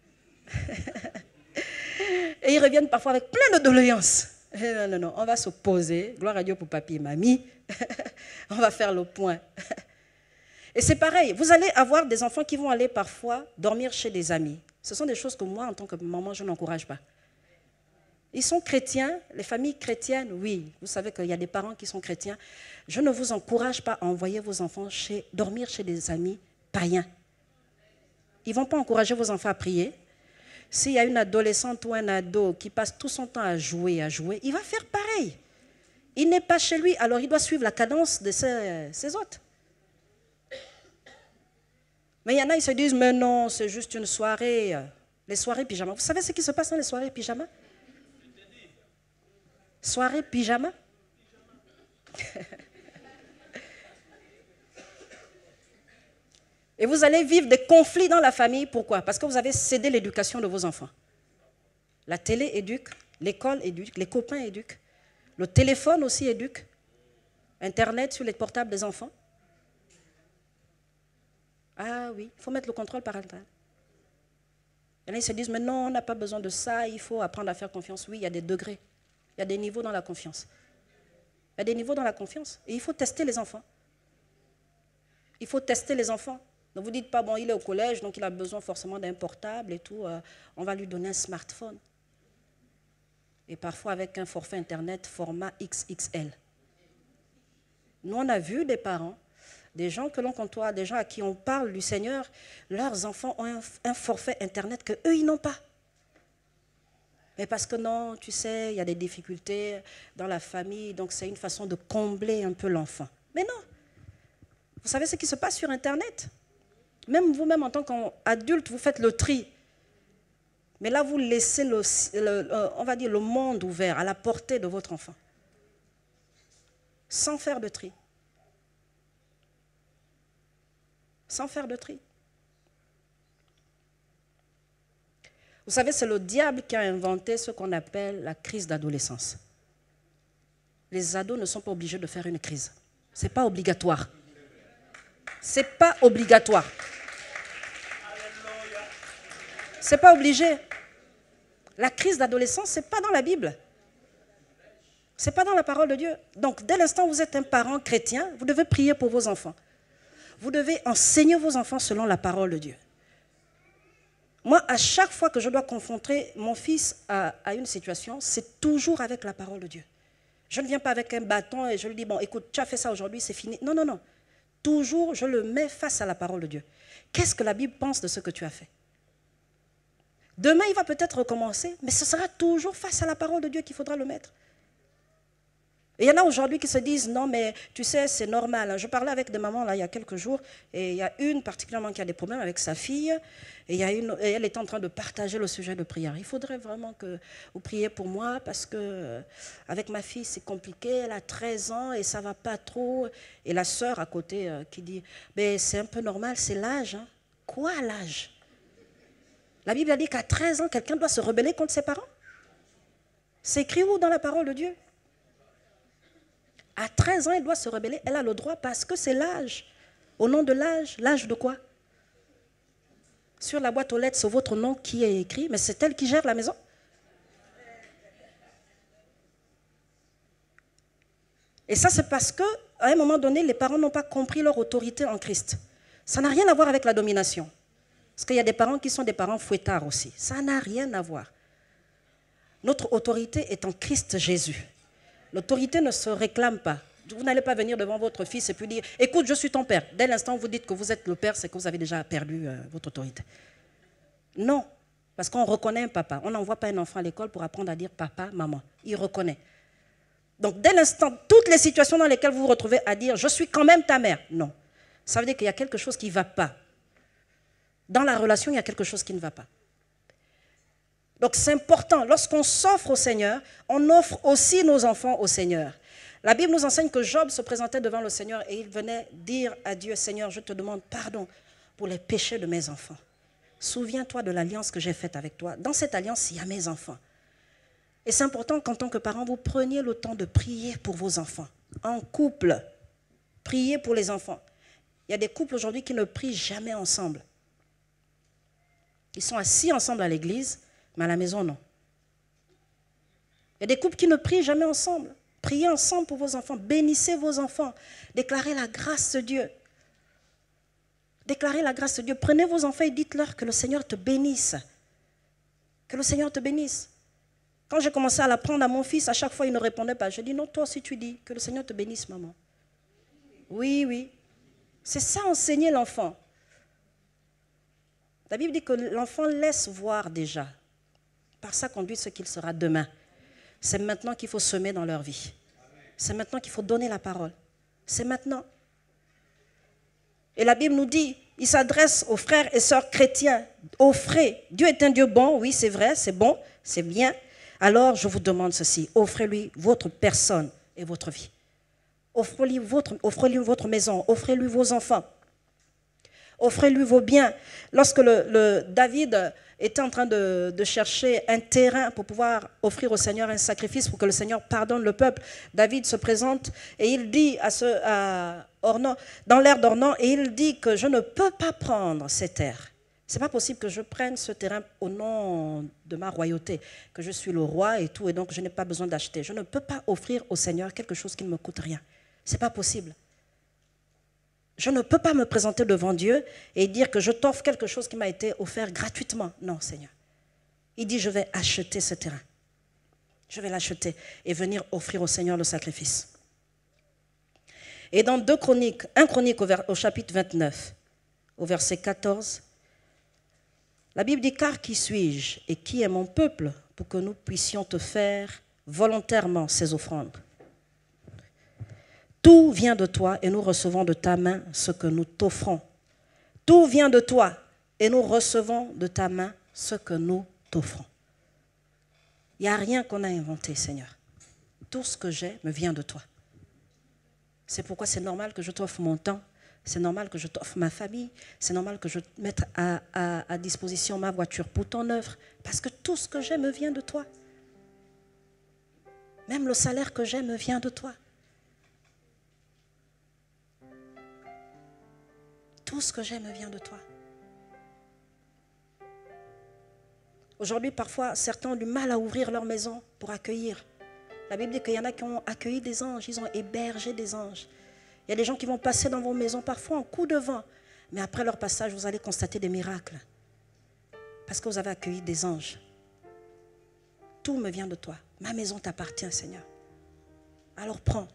Et ils reviennent parfois avec plein de doléances. Non, non, non, on va se poser, gloire à Dieu pour papy et mamie, on va faire le point. Et c'est pareil, vous allez avoir des enfants qui vont aller parfois dormir chez des amis. Ce sont des choses que moi, en tant que maman, je n'encourage pas. Ils sont chrétiens, les familles chrétiennes, oui. Vous savez qu'il y a des parents qui sont chrétiens. Je ne vous encourage pas à envoyer vos enfants chez, dormir chez des amis païens. Ils ne vont pas encourager vos enfants à prier. S'il y a une adolescente ou un ado qui passe tout son temps à jouer, à jouer, il va faire pareil. Il n'est pas chez lui, alors il doit suivre la cadence de ses, ses hôtes. Mais il y en a, ils se disent, mais non, c'est juste une soirée. Les soirées pyjama. Vous savez ce qui se passe dans les soirées pyjama? Soirée pyjama. Et vous allez vivre des conflits dans la famille. Pourquoi? Parce que vous avez cédé l'éducation de vos enfants. La télé éduque, l'école éduque, les copains éduquent, le téléphone aussi éduque, Internet sur les portables des enfants. Ah oui, il faut mettre le contrôle parental. Et là, ils se disent, mais non, on n'a pas besoin de ça, il faut apprendre à faire confiance. Oui, il y a des degrés. Il y a des niveaux dans la confiance. Il y a des niveaux dans la confiance. Et il faut tester les enfants. Il faut tester les enfants. Ne vous dites pas, bon, il est au collège, donc il a besoin forcément d'un portable et tout. Euh, on va lui donner un smartphone. Et parfois avec un forfait Internet format X X L. Nous, on a vu des parents, des gens que l'on côtoie, des gens à qui on parle du Seigneur, leurs enfants ont un, un forfait Internet qu'eux, ils n'ont pas. Mais parce que non, tu sais, il y a des difficultés dans la famille, donc c'est une façon de combler un peu l'enfant. Mais non. Vous savez ce qui se passe sur Internet? Même vous-même, en tant qu'adulte, vous faites le tri. Mais là, vous laissez, le, le, on va dire, le monde ouvert à la portée de votre enfant. Sans faire de tri. Sans faire de tri. Vous savez, c'est le diable qui a inventé ce qu'on appelle la crise d'adolescence. Les ados ne sont pas obligés de faire une crise. Ce n'est pas obligatoire. Ce n'est pas obligatoire. Ce n'est pas obligé. La crise d'adolescence, ce n'est pas dans la Bible. Ce n'est pas dans la parole de Dieu. Donc, dès l'instant où vous êtes un parent chrétien, vous devez prier pour vos enfants. Vous devez enseigner vos enfants selon la parole de Dieu. Moi, à chaque fois que je dois confronter mon fils à, à une situation, c'est toujours avec la parole de Dieu. Je ne viens pas avec un bâton et je lui dis, bon, écoute, tu as fait ça aujourd'hui, c'est fini. Non, non, non. Toujours, je le mets face à la parole de Dieu. Qu'est-ce que la Bible pense de ce que tu as fait? Demain, il va peut-être recommencer, mais ce sera toujours face à la parole de Dieu qu'il faudra le mettre. Et il y en a aujourd'hui qui se disent, non, mais tu sais, c'est normal. Je parlais avec des mamans là, il y a quelques jours, et il y a une particulièrement qui a des problèmes avec sa fille, et, il y a une, et elle est en train de partager le sujet de prière. Il faudrait vraiment que vous priez pour moi, parce que euh, avec ma fille, c'est compliqué, elle a treize ans, et ça ne va pas trop. Et la sœur à côté euh, qui dit, mais c'est un peu normal, c'est l'âge. Hein. Quoi l'âge? La Bible a dit qu'à treize ans, quelqu'un doit se rebeller contre ses parents. C'est écrit où dans la parole de Dieu? À treize ans, elle doit se rebeller. Elle a le droit parce que c'est l'âge. Au nom de l'âge, l'âge de quoi? Sur la boîte aux lettres, c'est votre nom qui est écrit, mais c'est elle qui gère la maison. Et ça, c'est parce qu'à un moment donné, les parents n'ont pas compris leur autorité en Christ. Ça n'a rien à voir avec la domination. Parce qu'il y a des parents qui sont des parents fouettards aussi. Ça n'a rien à voir. Notre autorité est en Christ Jésus. L'autorité ne se réclame pas. Vous n'allez pas venir devant votre fils et puis dire « Écoute, je suis ton père ». Dès l'instant où vous dites que vous êtes le père, c'est que vous avez déjà perdu euh, votre autorité. Non, parce qu'on reconnaît un papa. On n'envoie pas un enfant à l'école pour apprendre à dire « papa, maman ». Il reconnaît. Donc, dès l'instant, toutes les situations dans lesquelles vous vous retrouvez à dire « je suis quand même ta mère », non. Ça veut dire qu'il y a quelque chose qui ne va pas. Dans la relation, il y a quelque chose qui ne va pas. Donc c'est important, lorsqu'on s'offre au Seigneur, on offre aussi nos enfants au Seigneur. La Bible nous enseigne que Job se présentait devant le Seigneur et il venait dire à Dieu, Seigneur, je te demande pardon pour les péchés de mes enfants. Souviens-toi de l'alliance que j'ai faite avec toi. Dans cette alliance, il y a mes enfants. Et c'est important qu'en tant que parents, vous preniez le temps de prier pour vos enfants. En couple, priez pour les enfants. Il y a des couples aujourd'hui qui ne prient jamais ensemble. Ils sont assis ensemble à l'église, mais à la maison, non. Il y a des couples qui ne prient jamais ensemble. Priez ensemble pour vos enfants. Bénissez vos enfants. Déclarez la grâce de Dieu. Déclarez la grâce de Dieu. Prenez vos enfants et dites-leur que le Seigneur te bénisse. Que le Seigneur te bénisse. Quand j'ai commencé à l'apprendre à mon fils, à chaque fois, il ne répondait pas. Je dis, non, toi aussi tu dis que le Seigneur te bénisse, maman. Oui, oui. C'est ça, enseigner l'enfant. La Bible dit que l'enfant laisse voir déjà. Par sa conduite, ce qu'il sera demain. C'est maintenant qu'il faut semer dans leur vie. C'est maintenant qu'il faut donner la parole. C'est maintenant. Et la Bible nous dit, il s'adresse aux frères et sœurs chrétiens. Offrez. Dieu est un Dieu bon, oui, c'est vrai, c'est bon, c'est bien. Alors, je vous demande ceci. Offrez-lui votre personne et votre vie. Offrez-lui votre, offrez-lui votre maison. Offrez-lui vos enfants. Offrez-lui vos biens. Lorsque le, le David était en train de, de chercher un terrain pour pouvoir offrir au Seigneur un sacrifice pour que le Seigneur pardonne le peuple, David se présente et il dit à ce, à Ornan, dans l'air d'Ornan, et il dit que je ne peux pas prendre ces terres. Ce n'est pas possible que je prenne ce terrain au nom de ma royauté, que je suis le roi et tout, et donc je n'ai pas besoin d'acheter. Je ne peux pas offrir au Seigneur quelque chose qui ne me coûte rien. Ce n'est pas possible. Je ne peux pas me présenter devant Dieu et dire que je t'offre quelque chose qui m'a été offert gratuitement. Non, Seigneur. Il dit, je vais acheter ce terrain. Je vais l'acheter et venir offrir au Seigneur le sacrifice. Et dans deux Chroniques, un Chronique au, vers, au chapitre vingt-neuf, au verset quatorze, la Bible dit, car qui suis-je et qui est mon peuple pour que nous puissions te faire volontairement ces offrandes. Tout vient de toi et nous recevons de ta main ce que nous t'offrons. Tout vient de toi et nous recevons de ta main ce que nous t'offrons. Il n'y a rien qu'on a inventé, Seigneur. Tout ce que j'ai me vient de toi. C'est pourquoi c'est normal que je t'offre mon temps, c'est normal que je t'offre ma famille, c'est normal que je mette à, à, à disposition ma voiture pour ton œuvre, parce que tout ce que j'ai me vient de toi. Même le salaire que j'ai me vient de toi. Tout ce que j'ai me vient de toi. Aujourd'hui, parfois, certains ont du mal à ouvrir leur maison pour accueillir. La Bible dit qu'il y en a qui ont accueilli des anges, ils ont hébergé des anges. Il y a des gens qui vont passer dans vos maisons, parfois en coup de vent. Mais après leur passage, vous allez constater des miracles. Parce que vous avez accueilli des anges. Tout me vient de toi. Ma maison t'appartient, Seigneur. Alors prends.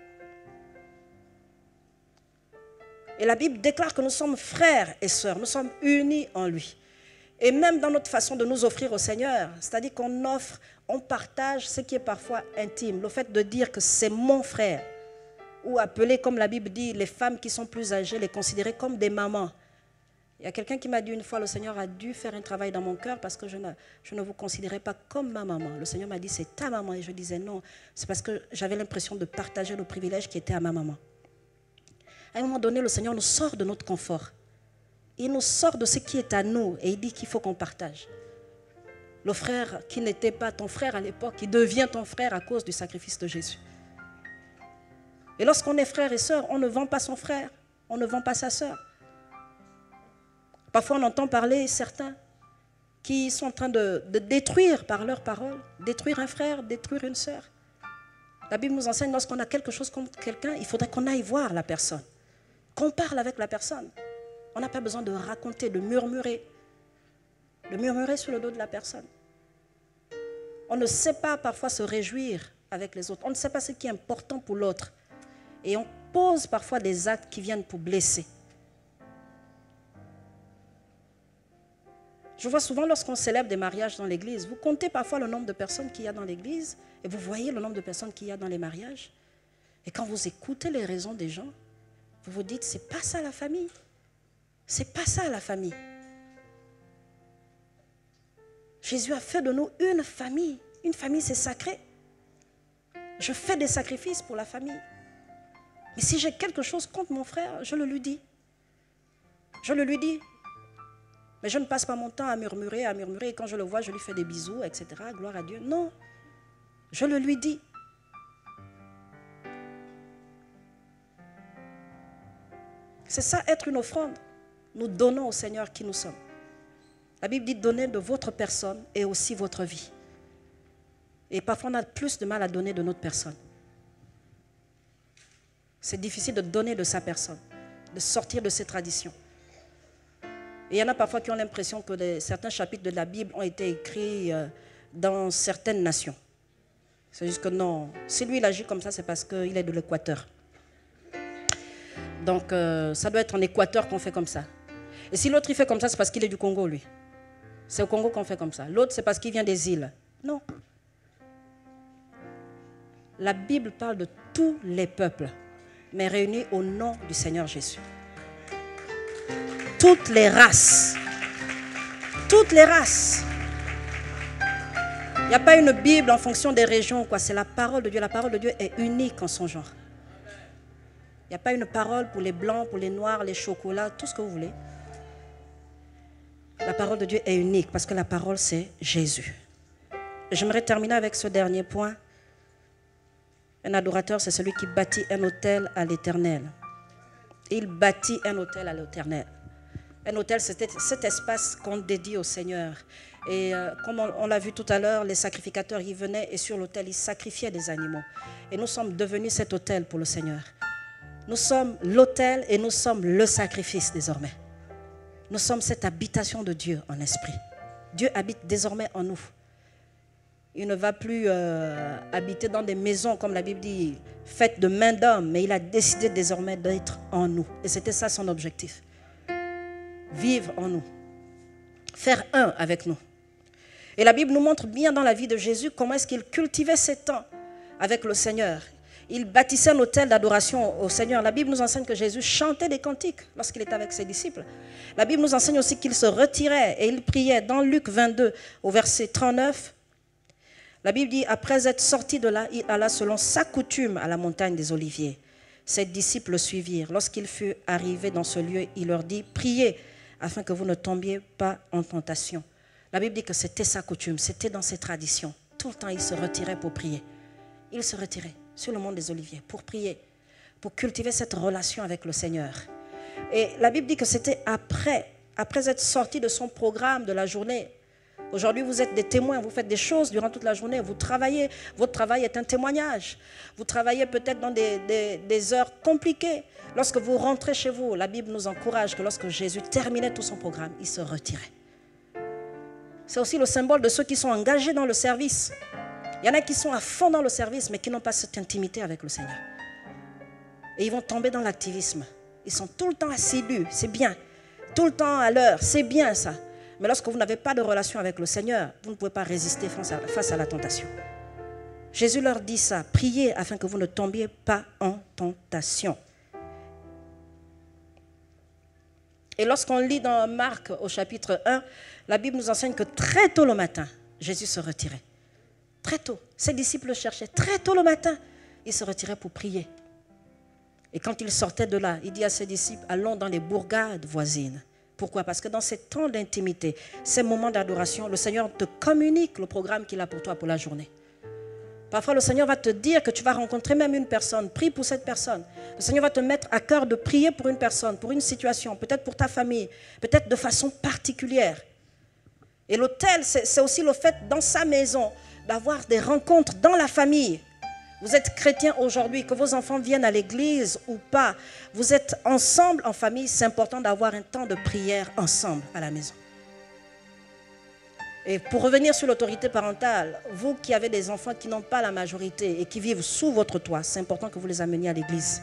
Et la Bible déclare que nous sommes frères et sœurs. Nous sommes unis en lui. Et même dans notre façon de nous offrir au Seigneur, c'est-à-dire qu'on offre, on partage ce qui est parfois intime. Le fait de dire que c'est mon frère, ou appeler, comme la Bible dit, les femmes qui sont plus âgées, les considérer comme des mamans. Il y a quelqu'un qui m'a dit une fois, le Seigneur a dû faire un travail dans mon cœur parce que je ne, je ne vous considérais pas comme ma maman. Le Seigneur m'a dit, c'est ta maman. Et je disais non, c'est parce que j'avais l'impression de partager le privilège qui était à ma maman. À un moment donné, le Seigneur nous sort de notre confort. Il nous sort de ce qui est à nous et il dit qu'il faut qu'on partage. Le frère qui n'était pas ton frère à l'époque, il devient ton frère à cause du sacrifice de Jésus. Et lorsqu'on est frère et sœur, on ne vend pas son frère, on ne vend pas sa sœur. Parfois on entend parler certains qui sont en train de, de détruire par leurs paroles, détruire un frère, détruire une sœur. La Bible nous enseigne, lorsqu'on a quelque chose contre quelqu'un, il faudrait qu'on aille voir la personne, qu'on parle avec la personne. On n'a pas besoin de raconter, de murmurer, de murmurer sur le dos de la personne. On ne sait pas parfois se réjouir avec les autres. On ne sait pas ce qui est important pour l'autre. Et on pose parfois des actes qui viennent pour blesser. Je vois souvent lorsqu'on célèbre des mariages dans l'église, vous comptez parfois le nombre de personnes qu'il y a dans l'église et vous voyez le nombre de personnes qu'il y a dans les mariages. Et quand vous écoutez les raisons des gens, vous vous dites, c'est pas ça la famille. C'est pas ça la famille. Jésus a fait de nous une famille. Une famille, c'est sacré. Je fais des sacrifices pour la famille. Mais si j'ai quelque chose contre mon frère, je le lui dis. Je le lui dis. Mais je ne passe pas mon temps à murmurer, à murmurer. Et quand je le vois, je lui fais des bisous, et cetera. Gloire à Dieu. Non. Je le lui dis. C'est ça, être une offrande. Nous donnons au Seigneur qui nous sommes. La Bible dit donner de votre personne et aussi votre vie. Et parfois on a plus de mal à donner de notre personne. C'est difficile de donner de sa personne, de sortir de ses traditions. Et il y en a parfois qui ont l'impression que les, certains chapitres de la Bible ont été écrits euh, dans certaines nations. C'est juste que non, si lui il agit comme ça, c'est parce qu'il est de l'Équateur. Donc euh, ça doit être en Équateur qu'on fait comme ça. Et si l'autre il fait comme ça, c'est parce qu'il est du Congo, lui. C'est au Congo qu'on fait comme ça. L'autre, c'est parce qu'il vient des îles. Non. La Bible parle de tous les peuples, mais réunis au nom du Seigneur Jésus. Toutes les races. Toutes les races. Il n'y a pas une Bible en fonction des régions, quoi. C'est la parole de Dieu. La parole de Dieu est unique en son genre. Il n'y a pas une parole pour les blancs, pour les noirs, les chocolats, tout ce que vous voulez. La parole de Dieu est unique parce que la parole, c'est Jésus. J'aimerais terminer avec ce dernier point. Un adorateur, c'est celui qui bâtit un autel à l'Éternel. Il bâtit un autel à l'Éternel. Un autel, c'est cet espace qu'on dédie au Seigneur. Et euh, comme on, on l'a vu tout à l'heure, les sacrificateurs, ils venaient et sur l'autel, ils sacrifiaient des animaux. Et nous sommes devenus cet autel pour le Seigneur. Nous sommes l'autel et nous sommes le sacrifice désormais. Nous sommes cette habitation de Dieu en esprit. Dieu habite désormais en nous. Il ne va plus euh, habiter dans des maisons, comme la Bible dit, faites de main d'homme, mais il a décidé désormais d'être en nous. Et c'était ça son objectif. Vivre en nous. Faire un avec nous. Et la Bible nous montre bien dans la vie de Jésus comment est-ce qu'il cultivait ses temps avec le Seigneur. Il bâtissait un autel d'adoration au Seigneur. La Bible nous enseigne que Jésus chantait des cantiques lorsqu'il était avec ses disciples. La Bible nous enseigne aussi qu'il se retirait et il priait. Dans Luc vingt-deux, au verset trente-neuf, la Bible dit, après être sorti de là, il alla selon sa coutume à la montagne des Oliviers. Ses disciples le suivirent. Lorsqu'il fut arrivé dans ce lieu, il leur dit, priez afin que vous ne tombiez pas en tentation. La Bible dit que c'était sa coutume, c'était dans ses traditions. Tout le temps, il se retirait pour prier. Il se retirait sur le mont des Oliviers pour prier, pour cultiver cette relation avec le Seigneur. Et la Bible dit que c'était après, après être sorti de son programme de la journée. Aujourd'hui, vous êtes des témoins, vous faites des choses durant toute la journée, vous travaillez, votre travail est un témoignage. Vous travaillez peut-être dans des, des, des heures compliquées. Lorsque vous rentrez chez vous, la Bible nous encourage que lorsque Jésus terminait tout son programme, il se retirait. C'est aussi le symbole de ceux qui sont engagés dans le service. Il y en a qui sont à fond dans le service, mais qui n'ont pas cette intimité avec le Seigneur. Et ils vont tomber dans l'activisme. Ils sont tout le temps assidus, c'est bien. Tout le temps à l'heure, c'est bien ça. Mais lorsque vous n'avez pas de relation avec le Seigneur, vous ne pouvez pas résister face à, face à la tentation. Jésus leur dit ça, priez afin que vous ne tombiez pas en tentation. Et lorsqu'on lit dans Marc au chapitre un, la Bible nous enseigne que très tôt le matin, Jésus se retirait. Très tôt, ses disciples le cherchaient. Très tôt le matin, il se retirait pour prier. Et quand il sortait de là, il dit à ses disciples, allons dans les bourgades voisines. Pourquoi? Parce que dans ces temps d'intimité, ces moments d'adoration, le Seigneur te communique le programme qu'il a pour toi pour la journée. Parfois, le Seigneur va te dire que tu vas rencontrer même une personne. Prie pour cette personne. Le Seigneur va te mettre à cœur de prier pour une personne, pour une situation, peut-être pour ta famille, peut-être de façon particulière. Et l'autel, c'est aussi le fait dans sa maison d'avoir des rencontres dans la famille. Vous êtes chrétien aujourd'hui, que vos enfants viennent à l'église ou pas, vous êtes ensemble en famille, c'est important d'avoir un temps de prière ensemble à la maison. Et pour revenir sur l'autorité parentale, vous qui avez des enfants qui n'ont pas la majorité et qui vivent sous votre toit, c'est important que vous les ameniez à l'église.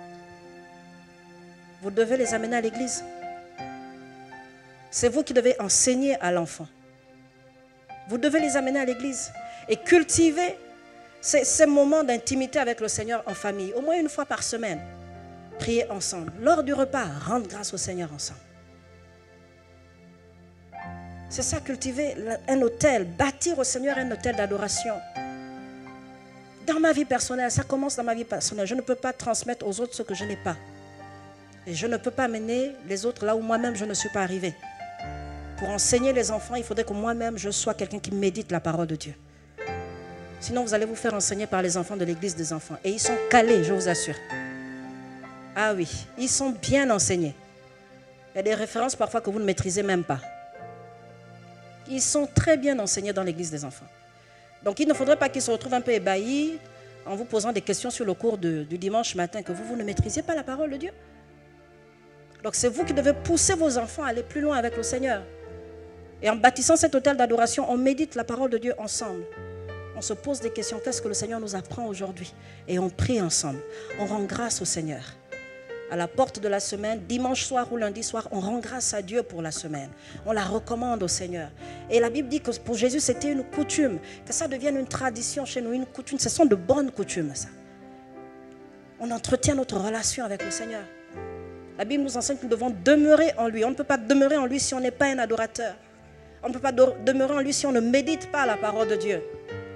Vous devez les amener à l'église. C'est vous qui devez enseigner à l'enfant. Vous devez les amener à l'église et cultiver ces, ces moments d'intimité avec le Seigneur en famille, au moins une fois par semaine. Priez ensemble. Lors du repas, rendre grâce au Seigneur ensemble. C'est ça, cultiver un autel, bâtir au Seigneur un autel d'adoration. Dans ma vie personnelle, ça commence dans ma vie personnelle. Je ne peux pas transmettre aux autres ce que je n'ai pas. Et je ne peux pas mener les autres là où moi-même je ne suis pas arrivé. Pour enseigner les enfants, il faudrait que moi-même je sois quelqu'un qui médite la parole de Dieu. Sinon, vous allez vous faire enseigner par les enfants de l'église des enfants. Et ils sont calés, je vous assure. Ah oui, ils sont bien enseignés. Il y a des références parfois que vous ne maîtrisez même pas. Ils sont très bien enseignés dans l'église des enfants. Donc, il ne faudrait pas qu'ils se retrouvent un peu ébahis en vous posant des questions sur le cours de, du dimanche matin, que vous, vous ne maîtrisez pas la parole de Dieu. Donc, c'est vous qui devez pousser vos enfants à aller plus loin avec le Seigneur. Et en bâtissant cet autel d'adoration, on médite la parole de Dieu ensemble. On se pose des questions. Qu'est-ce que le Seigneur nous apprend aujourd'hui? Et on prie ensemble. On rend grâce au Seigneur. À la porte de la semaine, dimanche soir ou lundi soir, on rend grâce à Dieu pour la semaine. On la recommande au Seigneur. Et la Bible dit que pour Jésus, c'était une coutume. Que ça devienne une tradition chez nous, une coutume. Ce sont de bonnes coutumes, ça. On entretient notre relation avec le Seigneur. La Bible nous enseigne que nous devons demeurer en lui. On ne peut pas demeurer en lui si on n'est pas un adorateur. On ne peut pas demeurer en lui si on ne médite pas la parole de Dieu.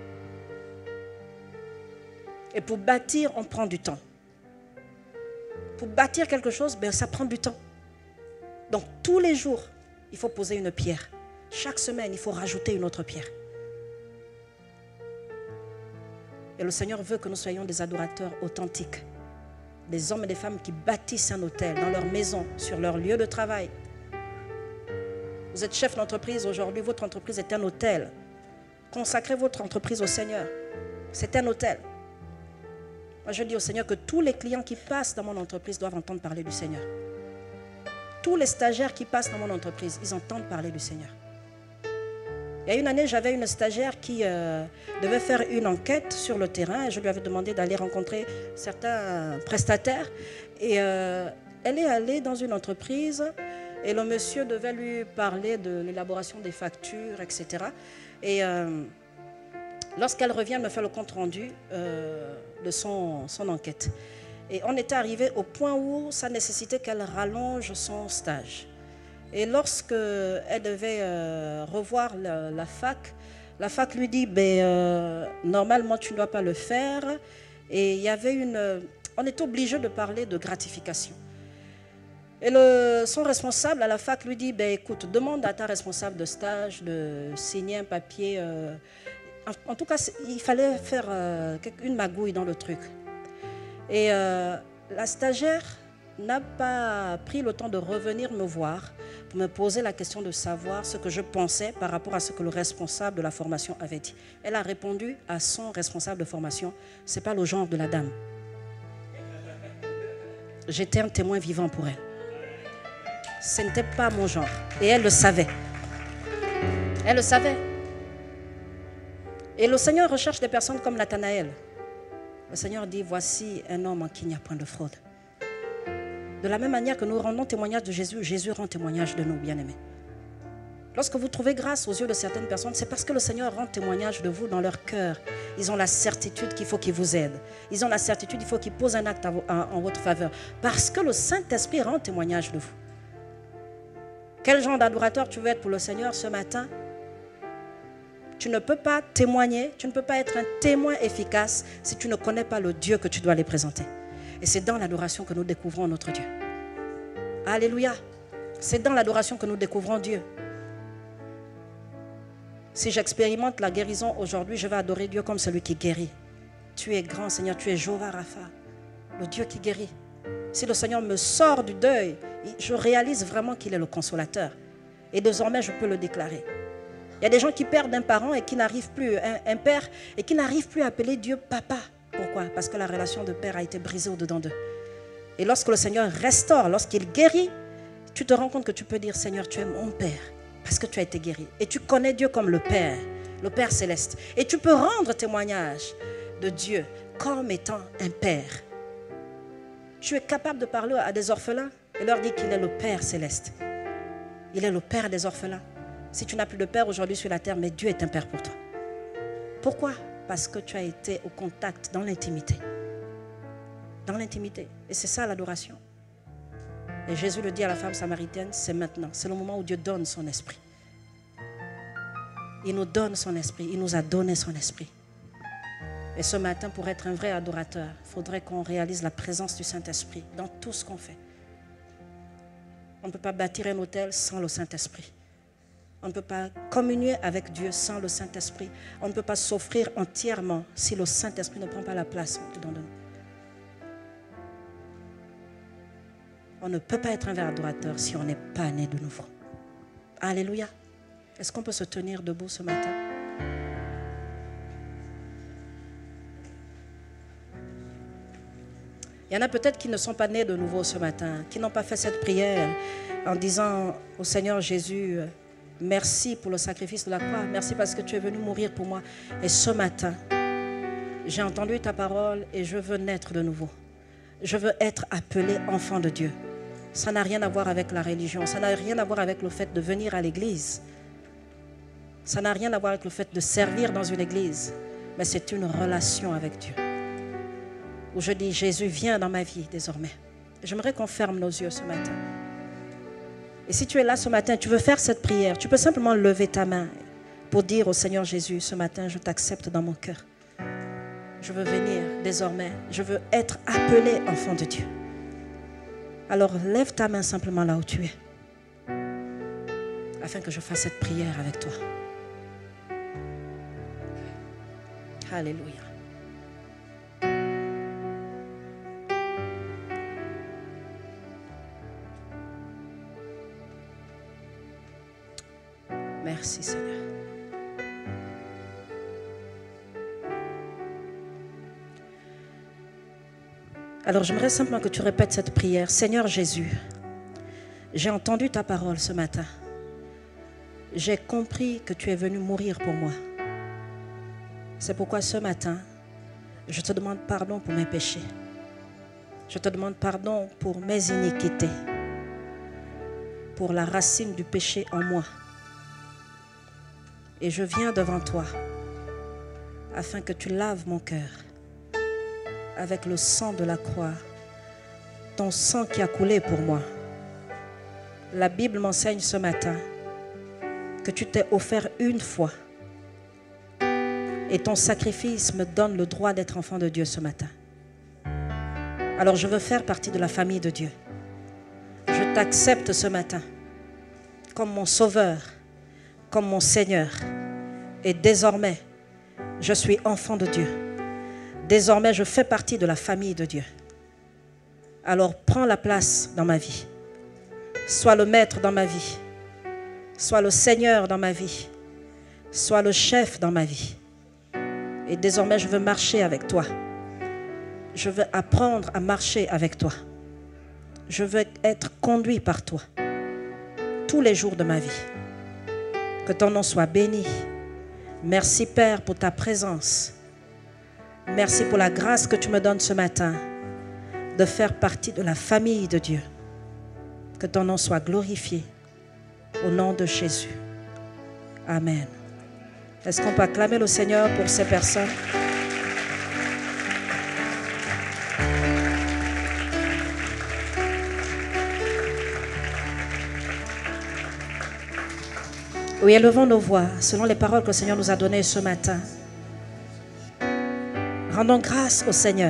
Et pour bâtir, on prend du temps. Pour bâtir quelque chose, ben, ça prend du temps. Donc, tous les jours, il faut poser une pierre. Chaque semaine, il faut rajouter une autre pierre. Et le Seigneur veut que nous soyons des adorateurs authentiques. Des hommes et des femmes qui bâtissent un autel dans leur maison, sur leur lieu de travail. Vous êtes chef d'entreprise aujourd'hui, votre entreprise est un autel. Consacrez votre entreprise au Seigneur. C'est un autel. Moi, je dis au Seigneur que tous les clients qui passent dans mon entreprise doivent entendre parler du Seigneur. Tous les stagiaires qui passent dans mon entreprise, ils entendent parler du Seigneur. Il y a une année, j'avais une stagiaire qui euh, devait faire une enquête sur le terrain et je lui avais demandé d'aller rencontrer certains prestataires. Et euh, elle est allée dans une entreprise Et le monsieur devait lui parler de l'élaboration des factures, et cetera. Et euh, lorsqu'elle revient, elle me fait le compte-rendu euh, de son, son enquête. Et on était arrivé au point où ça nécessitait qu'elle rallonge son stage. Et lorsqu'elle devait euh, revoir la, la fac, la fac lui dit, ben, euh, normalement tu ne dois pas le faire. Et il y avait une... On était obligé de parler de gratification. Et le, son responsable à la fac lui dit, ben, écoute, demande à ta responsable de stage de signer un papier. Euh, en, en tout cas, il fallait faire euh, une magouille dans le truc. Et euh, la stagiaire n'a pas pris le temps de revenir me voir pour me poser la question de savoir ce que je pensais par rapport à ce que le responsable de la formation avait dit. Elle a répondu à son responsable de formation, ce n'est pas le genre de la dame. J'étais un témoin vivant pour elle. Ce n'était pas mon genre. Et elle le savait. Elle le savait. Et le Seigneur recherche des personnes comme Nathanaël. Le Seigneur dit, voici un homme en qui il n'y a point de fraude. De la même manière que nous rendons témoignage de Jésus, Jésus rend témoignage de nous, bien-aimés. Lorsque vous trouvez grâce aux yeux de certaines personnes, c'est parce que le Seigneur rend témoignage de vous dans leur cœur. Ils ont la certitude qu'il faut qu'ils vous aident. Ils ont la certitude qu'il faut qu'ils posent un acte en votre faveur. Parce que le Saint-Esprit rend témoignage de vous. Quel genre d'adorateur tu veux être pour le Seigneur ce matin? Tu ne peux pas témoigner, tu ne peux pas être un témoin efficace si tu ne connais pas le Dieu que tu dois aller présenter. Et c'est dans l'adoration que nous découvrons notre Dieu. Alléluia. C'est dans l'adoration que nous découvrons Dieu. Si j'expérimente la guérison aujourd'hui, je vais adorer Dieu comme celui qui guérit. Tu es grand, Seigneur, tu es Jéhovah Rapha, le Dieu qui guérit. Si le Seigneur me sort du deuil, je réalise vraiment qu'il est le consolateur. Et désormais, je peux le déclarer. Il y a des gens qui perdent un parent et qui n'arrivent plus, un, un père, et qui n'arrivent plus à appeler Dieu papa. Pourquoi? Parce que la relation de père a été brisée au-dedans d'eux. Et lorsque le Seigneur restaure, lorsqu'il guérit, tu te rends compte que tu peux dire, Seigneur, tu es mon Père, parce que tu as été guéri. Et tu connais Dieu comme le Père, le Père céleste. Et tu peux rendre témoignage de Dieu comme étant un Père. Tu es capable de parler à des orphelins et leur dire qu'il est le Père céleste. Il est le Père des orphelins. Si tu n'as plus de Père aujourd'hui sur la terre, mais Dieu est un Père pour toi. Pourquoi? Parce que tu as été au contact, dans l'intimité. Dans l'intimité. Et c'est ça l'adoration. Et Jésus le dit à la femme samaritaine, c'est maintenant. C'est le moment où Dieu donne son esprit. Il nous donne son esprit. Il nous a donné son esprit. Et ce matin, pour être un vrai adorateur, il faudrait qu'on réalise la présence du Saint-Esprit dans tout ce qu'on fait. On ne peut pas bâtir un hôtel sans le Saint-Esprit. On ne peut pas communier avec Dieu sans le Saint-Esprit. On ne peut pas s'offrir entièrement si le Saint-Esprit ne prend pas la place dedans de nous. On ne peut pas être un vrai adorateur si on n'est pas né de nouveau. Alléluia. Est-ce qu'on peut se tenir debout ce matin? Il y en a peut-être qui ne sont pas nés de nouveau ce matin, qui n'ont pas fait cette prière en disant au Seigneur Jésus, merci pour le sacrifice de la croix. Merci parce que tu es venu mourir pour moi. Et ce matin, j'ai entendu ta parole et je veux naître de nouveau. Je veux être appelé enfant de Dieu. Ça n'a rien à voir avec la religion. Ça n'a rien à voir avec le fait de venir à l'église. Ça n'a rien à voir avec le fait de servir dans une église. Mais c'est une relation avec Dieu. Où je dis, Jésus, viens dans ma vie désormais. J'aimerais qu'on ferme nos yeux ce matin. Et si tu es là ce matin, tu veux faire cette prière, tu peux simplement lever ta main pour dire au Seigneur Jésus, ce matin, je t'accepte dans mon cœur. Je veux venir désormais, je veux être appelé enfant de Dieu. Alors lève ta main simplement là où tu es, afin que je fasse cette prière avec toi. Alléluia. Merci Seigneur. Alors j'aimerais simplement que tu répètes cette prière. Seigneur Jésus, j'ai entendu ta parole ce matin. J'ai compris que tu es venu mourir pour moi. C'est pourquoi ce matin, je te demande pardon pour mes péchés. Je te demande pardon pour mes iniquités. pour la racine du péché en moi. Et je viens devant toi afin que tu laves mon cœur avec le sang de la croix, ton sang qui a coulé pour moi. La Bible m'enseigne ce matin que tu t'es offert une fois et ton sacrifice me donne le droit d'être enfant de Dieu ce matin. Alors je veux faire partie de la famille de Dieu. Je t'accepte ce matin comme mon sauveur, comme mon Seigneur. Et désormais, je suis enfant de Dieu. Désormais, je fais partie de la famille de Dieu. Alors prends la place dans ma vie. Sois le maître dans ma vie. Sois le Seigneur dans ma vie. Sois le chef dans ma vie. Et désormais, je veux marcher avec toi. Je veux apprendre à marcher avec toi. Je veux être conduit par toi tous les jours de ma vie. Que ton nom soit béni. Merci Père pour ta présence. Merci pour la grâce que tu me donnes ce matin de faire partie de la famille de Dieu. Que ton nom soit glorifié au nom de Jésus. Amen. Est-ce qu'on peut acclamer le Seigneur pour ces personnes? Oui, élevons nos voix selon les paroles que le Seigneur nous a données ce matin. Rendons grâce au Seigneur.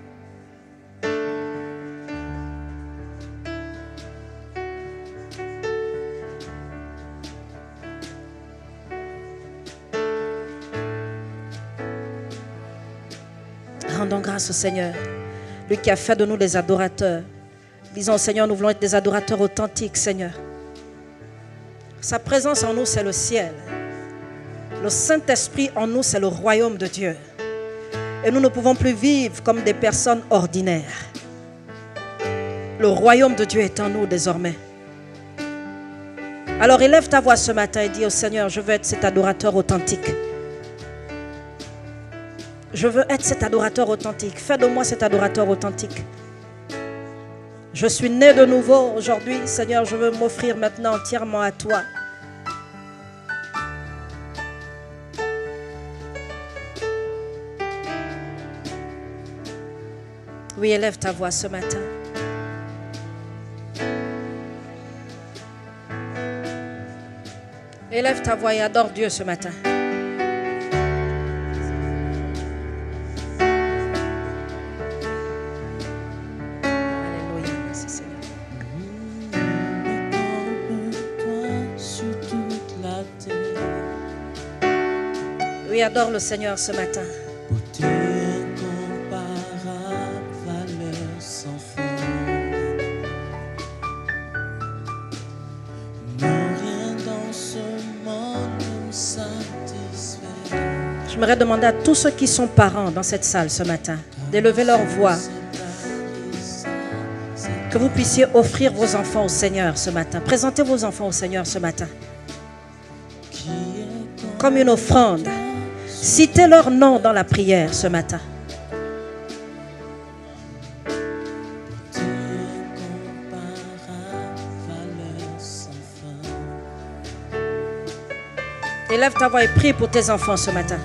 Rendons grâce au Seigneur, lui qui a fait de nous des adorateurs. Disons au Seigneur, nous voulons être des adorateurs authentiques, Seigneur. Sa présence en nous, c'est le ciel. Le Saint-Esprit en nous, c'est le royaume de Dieu. Et nous ne pouvons plus vivre comme des personnes ordinaires. Le royaume de Dieu est en nous désormais. Alors élève ta voix ce matin et dis au Seigneur, je veux être cet adorateur authentique. Je veux être cet adorateur authentique. Fais de moi cet adorateur authentique. Je suis né de nouveau aujourd'hui. Seigneur, je veux m'offrir maintenant entièrement à toi. Oui, élève ta voix ce matin. Élève ta voix et adore Dieu ce matin. Oui, adore le Seigneur ce matin. Beauté incomparable, valeur sans fin. Non, rien dans ce monde nous satisfait. J'aimerais demander à tous ceux qui sont parents dans cette salle ce matin d'élever leur voix. Que vous puissiez offrir vos enfants au Seigneur ce matin. Présentez vos enfants au Seigneur ce matin. Comme une offrande. Citez leur nom dans la prière ce matin. Élève ta voix et prie pour tes enfants ce matin.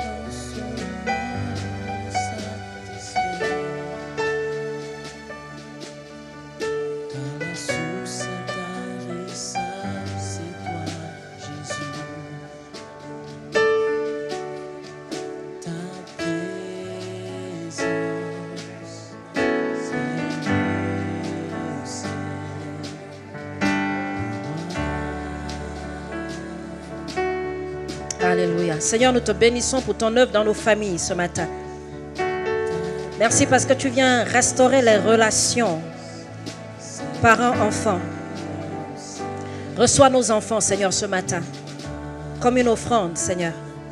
Alléluia. Seigneur, nous te bénissons pour ton œuvre dans nos familles ce matin. Merci parce que tu viens restaurer les relations parents-enfants. Reçois nos enfants, Seigneur, ce matin, comme une offrande, Seigneur.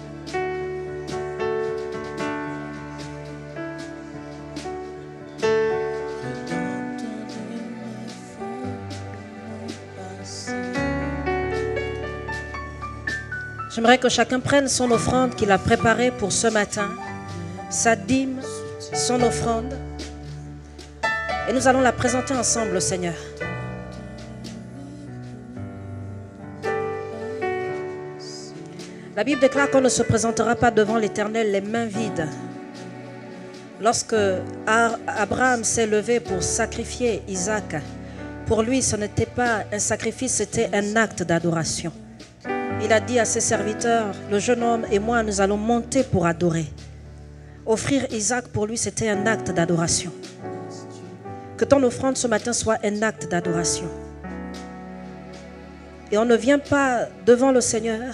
J'aimerais que chacun prenne son offrande qu'il a préparée pour ce matin, sa dîme, son offrande, et nous allons la présenter ensemble au Seigneur. La Bible déclare qu'on ne se présentera pas devant l'Éternel les mains vides. Lorsque Abraham s'est levé pour sacrifier Isaac, pour lui ce n'était pas un sacrifice, c'était un acte d'adoration. Il a dit à ses serviteurs, le jeune homme et moi nous allons monter pour adorer. Offrir Isaac pour lui c'était un acte d'adoration. Que ton offrande ce matin soit un acte d'adoration. Et on ne vient pas devant le Seigneur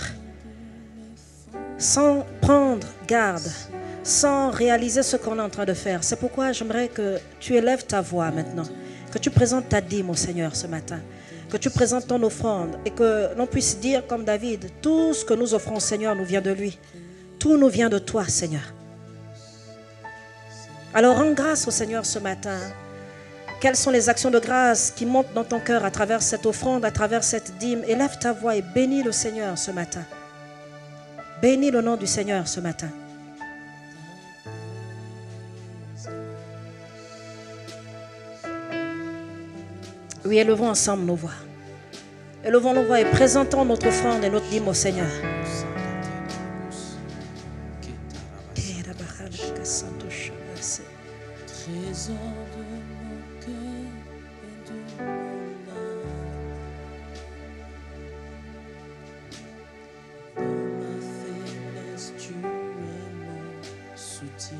sans prendre garde, sans réaliser ce qu'on est en train de faire. C'est pourquoi j'aimerais que tu élèves ta voix maintenant, que tu présentes ta dîme au Seigneur ce matin, que tu présentes ton offrande et que l'on puisse dire comme David, tout ce que nous offrons au Seigneur nous vient de lui. Tout nous vient de toi, Seigneur. Alors rends grâce au Seigneur ce matin. Quelles sont les actions de grâce qui montent dans ton cœur à travers cette offrande, à travers cette dîme? Élève ta voix et bénis le Seigneur ce matin. Bénis le nom du Seigneur ce matin. Oui, élevons ensemble nos voix. Élevons nos voix et présentons notre offrande et notre dîme au Seigneur. Trésor de mon cœur et de mon âme, dans ma faiblesse tu es mon soutien,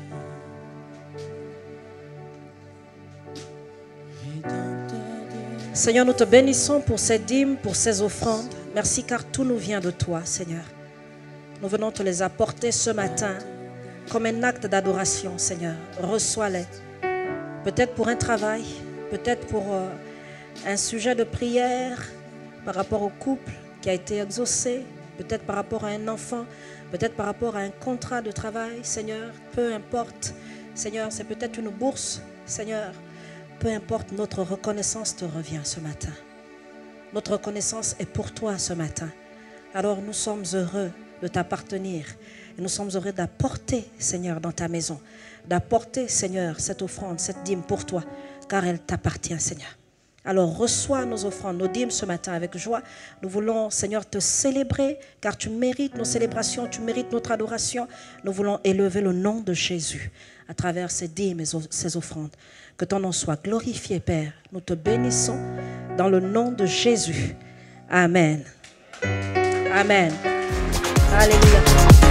Rédempteur de... Seigneur, nous te bénissons pour ces dîmes, pour ces offrandes. Merci car tout nous vient de toi, Seigneur. Nous venons te les apporter ce matin comme un acte d'adoration, Seigneur. Reçois-les. Peut-être pour un travail, peut-être pour euh, un sujet de prière par rapport au couple qui a été exaucé, peut-être par rapport à un enfant, peut-être par rapport à un contrat de travail, Seigneur, peu importe. Seigneur, c'est peut-être une bourse, Seigneur, peu importe, notre reconnaissance te revient ce matin. Notre reconnaissance est pour toi ce matin. Alors nous sommes heureux de t'appartenir et nous sommes heureux d'apporter, Seigneur, dans ta maison, d'apporter, Seigneur, cette offrande, cette dîme pour toi, car elle t'appartient, Seigneur. Alors reçois nos offrandes, nos dîmes ce matin avec joie. Nous voulons, Seigneur, te célébrer, car tu mérites nos célébrations, tu mérites notre adoration. Nous voulons élever le nom de Jésus à travers ces dîmes et ces offrandes. Que ton nom soit glorifié, Père. Nous te bénissons dans le nom de Jésus. Amen. Amen. Alléluia.